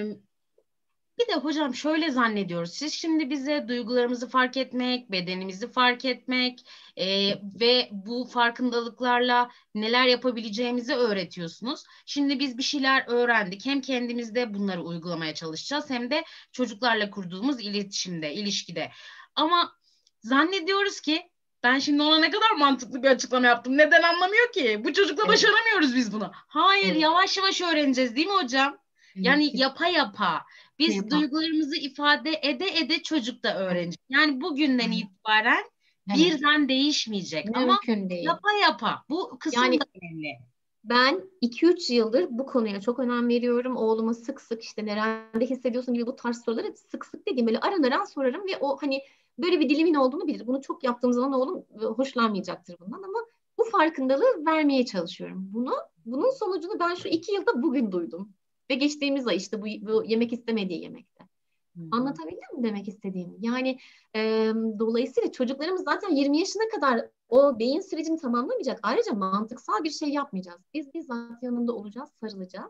Bir de hocam şöyle zannediyoruz. Siz şimdi bize duygularımızı fark etmek, bedenimizi fark etmek ve bu farkındalıklarla neler yapabileceğimizi öğretiyorsunuz. Şimdi biz bir şeyler öğrendik. Hem kendimizde bunları uygulamaya çalışacağız hem de çocuklarla kurduğumuz iletişimde, ilişkide. Ama zannediyoruz ki ben şimdi ona ne kadar mantıklı bir açıklama yaptım. Neden anlamıyor ki? Bu çocukla başaramıyoruz biz bunu. Hayır, yavaş yavaş öğreneceğiz değil mi hocam? Yani yapa yapa. Biz duygularımızı ifade ede çocuk da öğrenecek. Yani bugünden itibaren birden değişmeyecek. Mümkün ama değil. yapa yapa. Bu kısım da önemli. Ben 2-3 yıldır bu konuya çok önem veriyorum. Oğluma sık sık işte nerede hissediyorsun gibi bu tarz soruları sık sık dediğim böyle aran sorarım ve o hani böyle bir dilimin olduğunu bilir. Bunu çok yaptığım zaman oğlum hoşlanmayacaktır bundan ama bu farkındalığı vermeye çalışıyorum. Bunun sonucunu ben şu 2 yılda bugün duydum. Ve geçtiğimiz ay işte bu yemek istemediği yemekte. Anlatabildim mi demek istediğimi? Yani dolayısıyla çocuklarımız zaten 20 yaşına kadar o beyin sürecini tamamlamayacak. Ayrıca mantıksal bir şey yapmayacağız. Biz bizzat yanında olacağız, sarılacağız.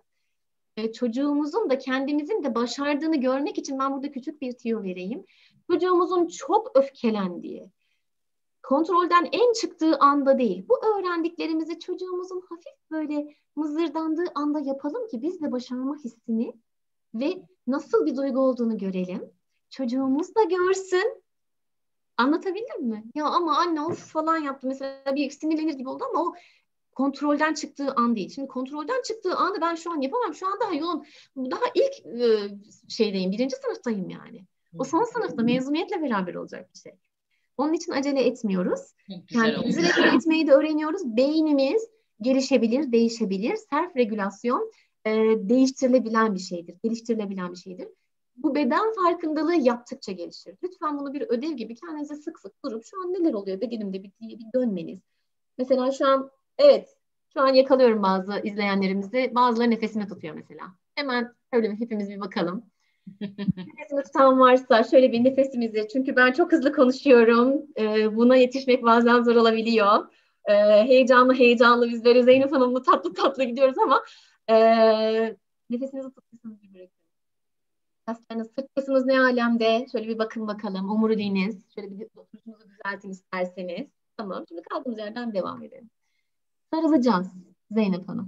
Çocuğumuzun da kendimizin de başardığını görmek için ben burada küçük bir tüyo vereyim. Çocuğumuzun çok öfkelendiği, kontrolden en çıktığı anda değil. Bu öğrendiklerimizi çocuğumuzun hafif böyle mızırdandığı anda yapalım ki biz de başarma hissini ve nasıl bir duygu olduğunu görelim. Çocuğumuz da görsün. Anlatabildim mi? Ya ama anne of falan yaptı. Mesela bir sinirlenir gibi oldu ama o kontrolden çıktığı an değil. Şimdi kontrolden çıktığı anı ben şu an yapamam. Şu an daha yoğun. Daha ilk şeydeyim. 1. sınıftayım yani. O son sınıfta mezuniyetle beraber olacak bir şey. Onun için acele etmiyoruz. Kendimizi regüle etmeyi de öğreniyoruz. Beynimiz gelişebilir, değişebilir. Self regülasyon değiştirilebilen bir şeydir, geliştirilebilen bir şeydir. Bu beden farkındalığı yaptıkça gelişir. Lütfen bunu bir ödev gibi kendinize sık sık durup şu an neler oluyor bedenimde bir dönmeniz. Mesela şu an şu an yakalıyorum bazı izleyenlerimizi. Bazıları nefesini tutuyor mesela. Hemen şöyle hepimiz bir bakalım. Nefesini tutan varsa şöyle bir nefesimizi, çünkü ben çok hızlı konuşuyorum. Buna yetişmek bazen zor olabiliyor. Heyecanlı biz böyle Zeynep Hanım'la tatlı gidiyoruz ama nefesinizi tutuyorsunuz bir bırakın. Kaslarınız, sırt kasınız ne alemde? Şöyle bir bakın bakalım. Omuriliğiniz. Şöyle bir oturuşunuzu düzeltin isterseniz. Tamam. Şimdi kaldığımız yerden devam edelim. Sarılacağız Zeynep Hanım.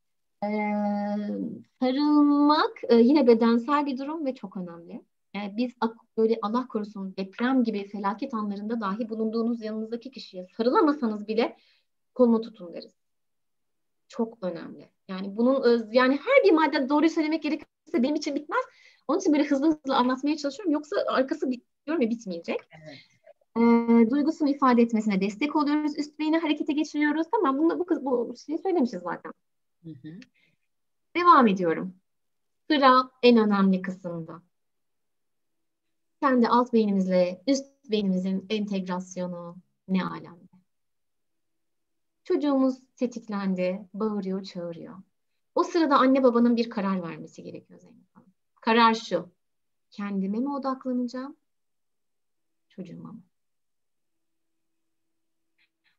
Sarılmak yine bedensel bir durum ve çok önemli. Yani biz böyle Allah korusun deprem gibi felaket anlarında dahi bulunduğunuz yanınızdaki kişiye sarılamasanız bile kolunu tutun deriz. Çok önemli. Yani bunun yani her bir madde doğruyu söylemek gerekirse benim için bitmez. Onun için böyle hızlı anlatmaya çalışıyorum. Yoksa arkası diyorum ya bitmeyecek. Evet. Duygusunu ifade etmesine destek oluyoruz. Üst beyni harekete geçiriyoruz. Tamam bu şeyi söylemişiz zaten. Hı. Devam ediyorum. Sıra en önemli kısımda. Kendi alt beynimizle üst beynimizin entegrasyonu ne alemde. Çocuğumuz tetiklendi, bağırıyor, çağırıyor. O sırada anne babanın bir karar vermesi gerekiyor Zeynep Hanım. Karar şu: kendime mi odaklanacağım, çocuğuma mı?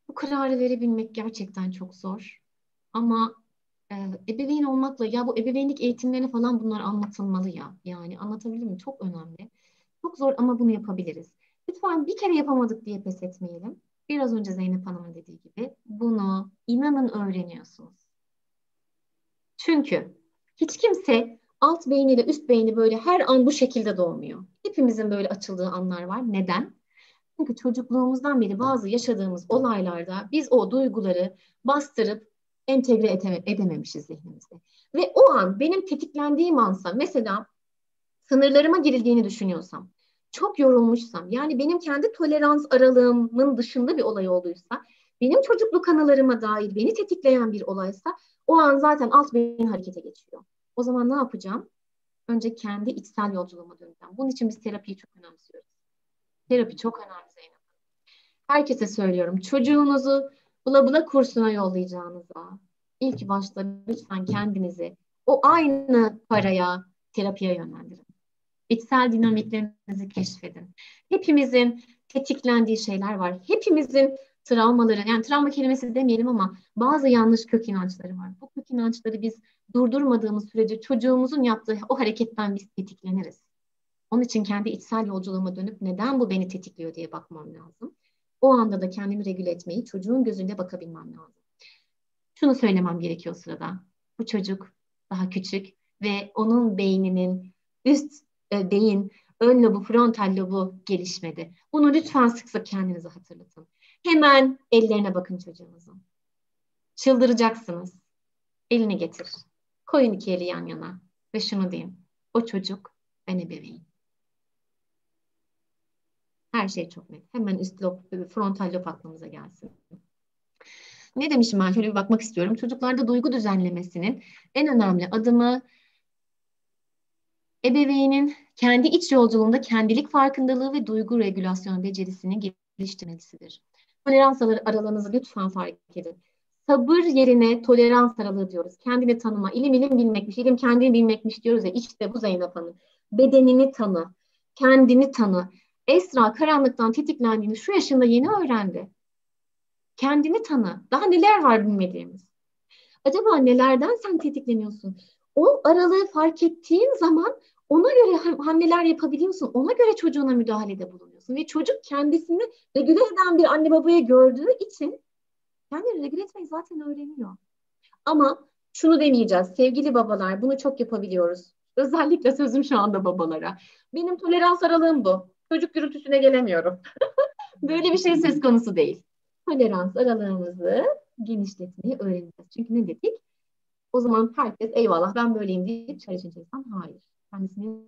Bu kararı verebilmek gerçekten çok zor. Ama e, ebeveyn olmakla, ya bu ebeveynlik eğitimlerini falan bunlar anlatılmalı ya. Yani anlatabildim mi? Çok önemli. Çok zor ama bunu yapabiliriz. Lütfen bir kere yapamadık diye pes etmeyelim. Biraz önce Zeynep Hanım'ın dediği gibi bunu inanın öğreniyorsunuz. Çünkü hiç kimse alt beyniyle üst beyni böyle her an bu şekilde doğmuyor. Hepimizin böyle açıldığı anlar var. Neden? Çünkü çocukluğumuzdan beri bazı yaşadığımız olaylarda biz o duyguları bastırıp entegre edememişiz zihnimizde. Ve o an benim tetiklendiğim ansa, mesela sınırlarıma girildiğini düşünüyorsam, çok yorulmuşsam, yani benim kendi tolerans aralığımın dışında bir olay olduysa, benim çocukluk anılarıma dair beni tetikleyen bir olaysa, o an zaten alt beyin harekete geçiyor. O zaman ne yapacağım? Önce kendi içsel yolculuğuma döneceğim. Bunun için biz terapiyi çok önemsiyoruz. Terapi çok önemli Zeynep. Herkese söylüyorum. Çocuğunuzu bula bula kursuna yollayacağınıza ilk başta lütfen kendinizi o aynı paraya terapiye yönlendirin. İçsel dinamiklerinizi keşfedin. Hepimizin tetiklendiği şeyler var. Hepimizin travmaları, yani travma kelimesi demeyelim ama bazı yanlış kök inançları var. Bu kök inançları biz durdurmadığımız sürece çocuğumuzun yaptığı o hareketten biz tetikleniriz. Onun için kendi içsel yolculuğuma dönüp neden bu beni tetikliyor diye bakmam lazım. O anda da kendimi regüle etmeyi, çocuğun gözünde bakabilmem lazım. Şunu söylemem gerekiyor o sırada. Bu çocuk daha küçük ve onun beyninin üst beyin, ön lobu, frontal lobu gelişmedi. Bunu lütfen sık sık kendinize hatırlatın. Hemen ellerine bakın çocuğunuzun. Çıldıracaksınız. Elini getir. Koyun iki eli yan yana ve şunu deyin. O çocuk, ben ebeveyn. Her şey çok net. Hemen üst lob, frontal lob aklımıza gelsin. Ne demişim ben? Şöyle bir bakmak istiyorum. Çocuklarda duygu düzenlemesinin en önemli adımı ebeveynin kendi iç yolculuğunda kendilik farkındalığı ve duygu regülasyon becerisini geliştirmesidir. Tolerans aralığınızı lütfen fark edin. Sabır yerine tolerans aralığı diyoruz. Kendini tanıma, ilim ilim bilmekmiş, ilim kendini bilmekmiş diyoruz ya, işte bu Zeynep Hanım. Bedenini tanı, kendini tanı. Esra karanlıktan tetiklendiğini şu yaşında yeni öğrendi. Kendini tanı. Daha neler var bilmediğimiz. Acaba nelerden sen tetikleniyorsun? O aralığı fark ettiğin zaman ona göre hamleler yapabiliyorsun. Ona göre çocuğuna müdahalede bulunuyorsun. Ve çocuk kendisini regüle eden bir anne babayı gördüğü için kendini regüle etmeyi zaten öğreniyor. Ama şunu demeyeceğiz. Sevgili babalar, bunu çok yapabiliyoruz. Özellikle sözüm şu anda babalara. Benim tolerans aralığım bu. Çocuk gürültüsüne gelemiyorum. Böyle bir şey söz konusu değil. Tolerans aralığımızı genişletmeyi öğreneceğiz. Çünkü ne dedik? O zaman herkes eyvallah ben böyleyim deyip çalışacak insan. Hayır. Kendisini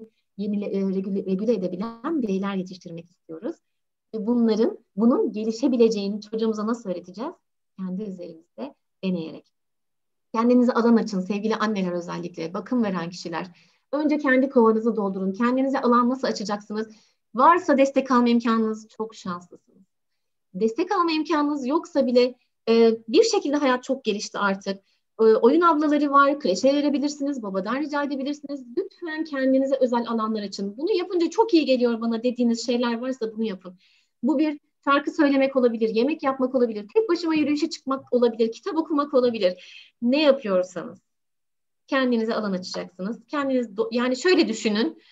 regüle edebilen bireyler yetiştirmek istiyoruz. Ve bunun gelişebileceğini çocuğumuza nasıl öğreteceğiz? Kendi üzerimizde deneyerek. Kendinize alan açın sevgili anneler, özellikle bakım veren kişiler. Önce kendi kovanızı doldurun. Kendinize alan nasıl açacaksınız? Varsa destek alma imkanınız, çok şanslısınız. Destek alma imkanınız yoksa bile bir şekilde hayat çok gelişti artık. Oyun ablaları var, kreşe verebilirsiniz, babadan rica edebilirsiniz. Lütfen kendinize özel alanlar açın. Bunu yapınca çok iyi geliyor bana dediğiniz şeyler varsa bunu yapın. Bu bir şarkı söylemek olabilir, yemek yapmak olabilir, tek başıma yürüyüşe çıkmak olabilir, kitap okumak olabilir. Ne yapıyorsanız kendinize alan açacaksınız. Yani şöyle düşünün,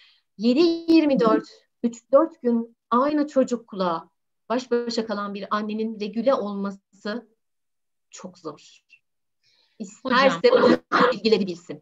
7-24, 3-4 gün aynı çocukla baş başa kalan bir annenin regüle olması çok zor. İsterse o bilgileri bilsin.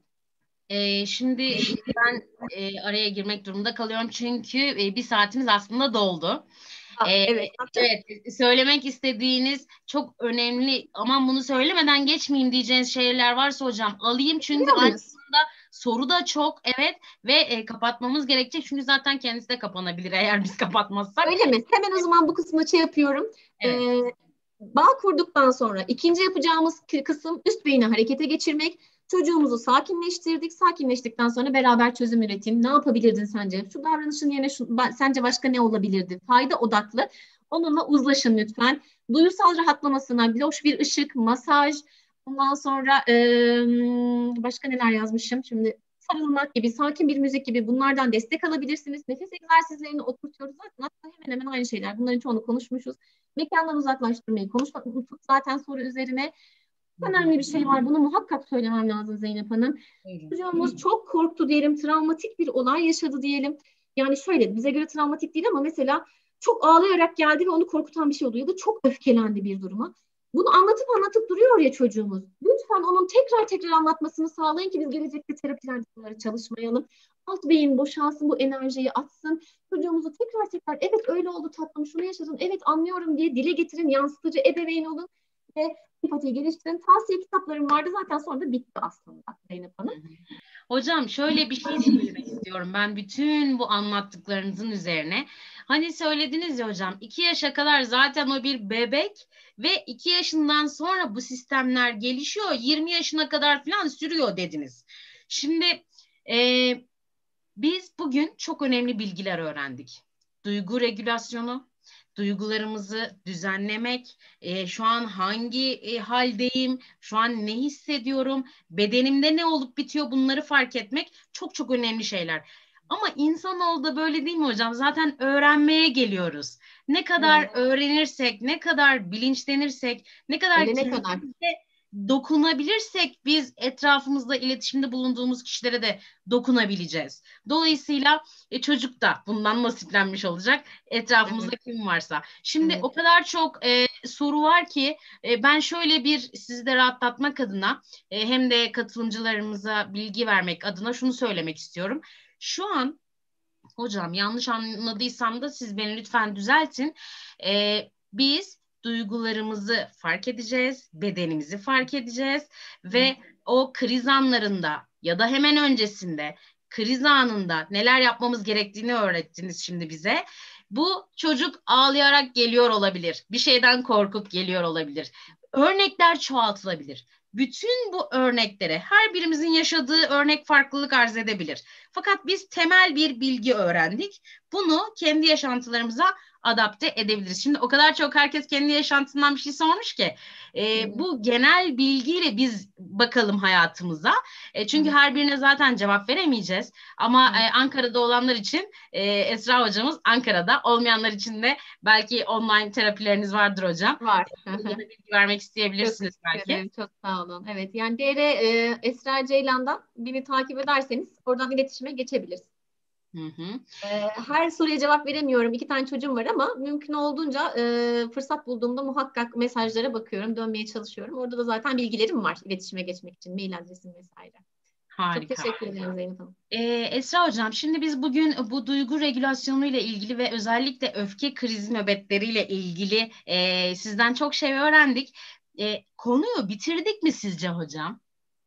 Şimdi ben araya girmek durumunda kalıyorum çünkü bir saatimiz aslında doldu. Evet. Evet, söylemek istediğiniz çok önemli, aman bunu söylemeden geçmeyeyim diyeceğiniz şeyler varsa hocam alayım çünkü aslında soru da çok, evet, ve kapatmamız gerekecek çünkü zaten kendisi de kapanabilir eğer biz kapatmazsak. Öyle mi? Hemen o zaman bu kısmı yapıyorum. Evet. Bağ kurduktan sonra ikinci yapacağımız kısım üst beyni harekete geçirmek. Çocuğumuzu sakinleştirdik. Sakinleştikten sonra beraber çözüm üretim. Ne yapabilirdin sence? Şu davranışın yerine sence başka ne olabilirdi? Fayda odaklı. Onunla uzlaşın lütfen. Duyusal rahatlamasına loş bir ışık, masaj. Ondan sonra başka neler yazmışım? Şimdi sarılmak gibi, sakin bir müzik gibi bunlardan destek alabilirsiniz. Nefes egzersizlerini oturtuyoruz. Zaten hemen hemen aynı şeyler. Bunların çoğunu konuşmuşuz. Mekandan uzaklaştırmayı konuştuk zaten soru üzerine. Önemli bir şey var. Bunu muhakkak söylemem lazım Zeynep Hanım. Çocuğumuz çok korktu diyelim, travmatik bir olay yaşadı diyelim. Yani şöyle, bize göre travmatik değil ama mesela çok ağlayarak geldi ve onu korkutan bir şey oldu ya da çok öfkelendi bir duruma. Bunu anlatıp duruyor ya çocuğumuz. Lütfen onun tekrar anlatmasını sağlayın ki biz gelecekte terapilerde bunları çalışmayalım. Alt beyin boşalsın, bu enerjiyi atsın. Çocuğumuzu tekrar evet öyle oldu tatlım, şunu yaşadın, evet anlıyorum diye dile getirin, yansıtıcı ebeveyn olun ve empatiyi geliştirin. Tavsiye kitaplarım vardı zaten, sonra da bitti aslında Zeynep Hanım. Hocam şöyle bir şey söylemek istiyorum ben bütün bu anlattıklarınızın üzerine. Hani söylediniz ya hocam, 2 yaşa kadar zaten o bir bebek ve 2 yaşından sonra bu sistemler gelişiyor. 20 yaşına kadar falan sürüyor dediniz. Şimdi biz bugün çok önemli bilgiler öğrendik. Duygu regülasyonu, duygularımızı düzenlemek, şu an hangi haldeyim, şu an ne hissediyorum, bedenimde ne olup bitiyor, bunları fark etmek çok çok önemli şeyler. Ama insanoğlu da böyle değil mi hocam? Zaten öğrenmeye geliyoruz. Ne kadar öğrenirsek, ne kadar bilinçlenirsek, ne kadar Ölene kadar. kendimize dokunabilirsek biz etrafımızda iletişimde bulunduğumuz kişilere de dokunabileceğiz. Dolayısıyla çocuk da bundan nasiplenmiş olacak. Etrafımızda kim varsa. Şimdi o kadar çok soru var ki ben şöyle bir sizi de rahatlatmak adına hem de katılımcılarımıza bilgi vermek adına şunu söylemek istiyorum. Şu an hocam yanlış anladıysam da siz beni lütfen düzeltin. Biz duygularımızı fark edeceğiz, bedenimizi fark edeceğiz ve o kriz anlarında ya da hemen öncesinde kriz anında neler yapmamız gerektiğini öğrettiniz şimdi bize. Bu çocuk ağlayarak geliyor olabilir, bir şeyden korkup geliyor olabilir. Örnekler çoğaltılabilir. Bütün bu örneklere her birimizin yaşadığı örnek farklılık arz edebilir. Fakat biz temel bir bilgi öğrendik. Bunu kendi yaşantılarımıza adapte edebiliriz. Şimdi o kadar çok herkes kendi yaşantısından bir şey sormuş ki bu genel bilgiyle biz bakalım hayatımıza. Çünkü her birine zaten cevap veremeyeceğiz. Ama Ankara'da olanlar için Esra hocamız Ankara'da, olmayanlar için de belki online terapileriniz vardır hocam. Var. Bilgi vermek isteyebilirsiniz çok belki. Ederim, çok sağ olun. Evet, yani Esra Ceylan'dan beni takip ederseniz oradan iletişime geçebiliriz. Her soruya cevap veremiyorum. 2 tane çocuğum var ama mümkün olduğunca fırsat bulduğumda muhakkak mesajlara bakıyorum, dönmeye çalışıyorum. Orada da zaten bilgilerim var iletişime geçmek için, mail adresim vesaire. Harika. Çok teşekkür ederim Zeynep Hanım. Esra hocam, şimdi biz bugün bu duygu regülasyonu ile ilgili ve özellikle öfke krizi nöbetleriyle ilgili sizden çok şey öğrendik. Konuyu bitirdik mi sizce hocam?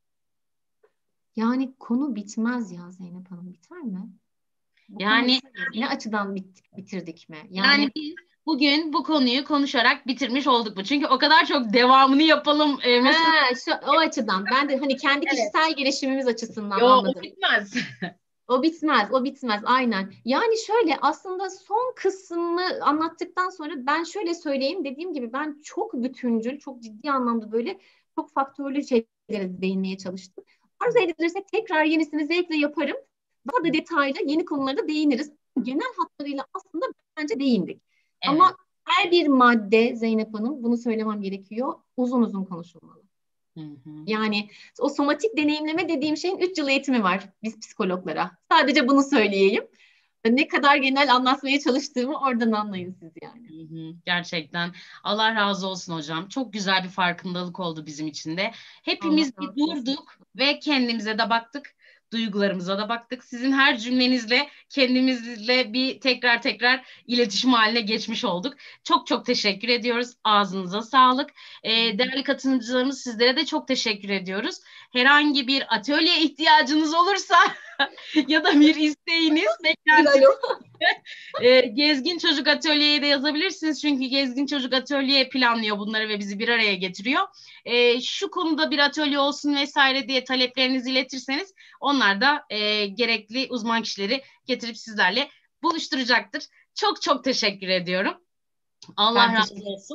Yani konu bitmez ya Zeynep Hanım, biter mi? Yani ne açıdan bitirdik mi? Yani biz bugün bu konuyu konuşarak bitirmiş olduk mu? Çünkü o kadar çok devamını yapalım. O açıdan. Ben de hani kendi kişisel gelişimimiz açısından anladım. O bitmez. O bitmez aynen. Yani şöyle, aslında son kısmını anlattıktan sonra ben şöyle söyleyeyim, dediğim gibi ben çok bütüncül, çok ciddi anlamda böyle çok faktörlü şeylere değinmeye çalıştım. Arzu edilirse tekrar yenisini zevkle yaparım. Daha da detaylı yeni konulara değiniriz. Genel hatlarıyla aslında bence değindik. Evet. Ama her bir madde Zeynep Hanım, bunu söylemem gerekiyor, uzun uzun konuşulmalı. Yani o somatik deneyimleme dediğim şeyin 3 yıl eğitimi var biz psikologlara. Sadece bunu söyleyeyim. Ne kadar genel anlatmaya çalıştığımı oradan anlayın siz yani. Gerçekten. Allah razı olsun hocam. Çok güzel bir farkındalık oldu bizim için de. Hepimiz bir durduk ve kendimize de baktık. Duygularımıza da baktık. Sizin her cümlenizle kendimizle bir tekrar iletişim haline geçmiş olduk. Çok çok teşekkür ediyoruz. Ağzınıza sağlık. Değerli katılımcılarımız, sizlere de çok teşekkür ediyoruz. Herhangi bir atölye ihtiyacınız olursa ya da bir isteğiniz, beklentiniz Gezgin Çocuk Atölye'ye de yazabilirsiniz. Çünkü Gezgin Çocuk Atölye planlıyor bunları ve bizi bir araya getiriyor. Şu konuda bir atölye olsun vesaire diye taleplerinizi iletirseniz onlar da gerekli uzman kişileri getirip sizlerle buluşturacaktır. Çok çok teşekkür ediyorum. Allah razı olsun.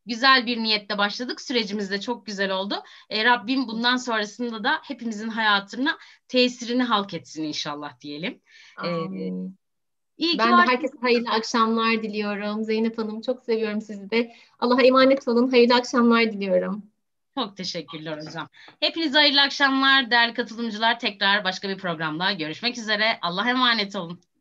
güzel bir niyetle başladık. Sürecimiz de çok güzel oldu. Rabbim bundan sonrasında da hepimizin hayatına tesirini halk etsin inşallah diyelim. Amin. İyi ki Ben de varsın. herkese hayırlı akşamlar diliyorum. Zeynep Hanım, çok seviyorum sizi de. Allah'a emanet olun. Hayırlı akşamlar diliyorum. Çok teşekkürler hocam. Hepinize hayırlı akşamlar değerli katılımcılar. Tekrar başka bir programda görüşmek üzere. Allah'a emanet olun.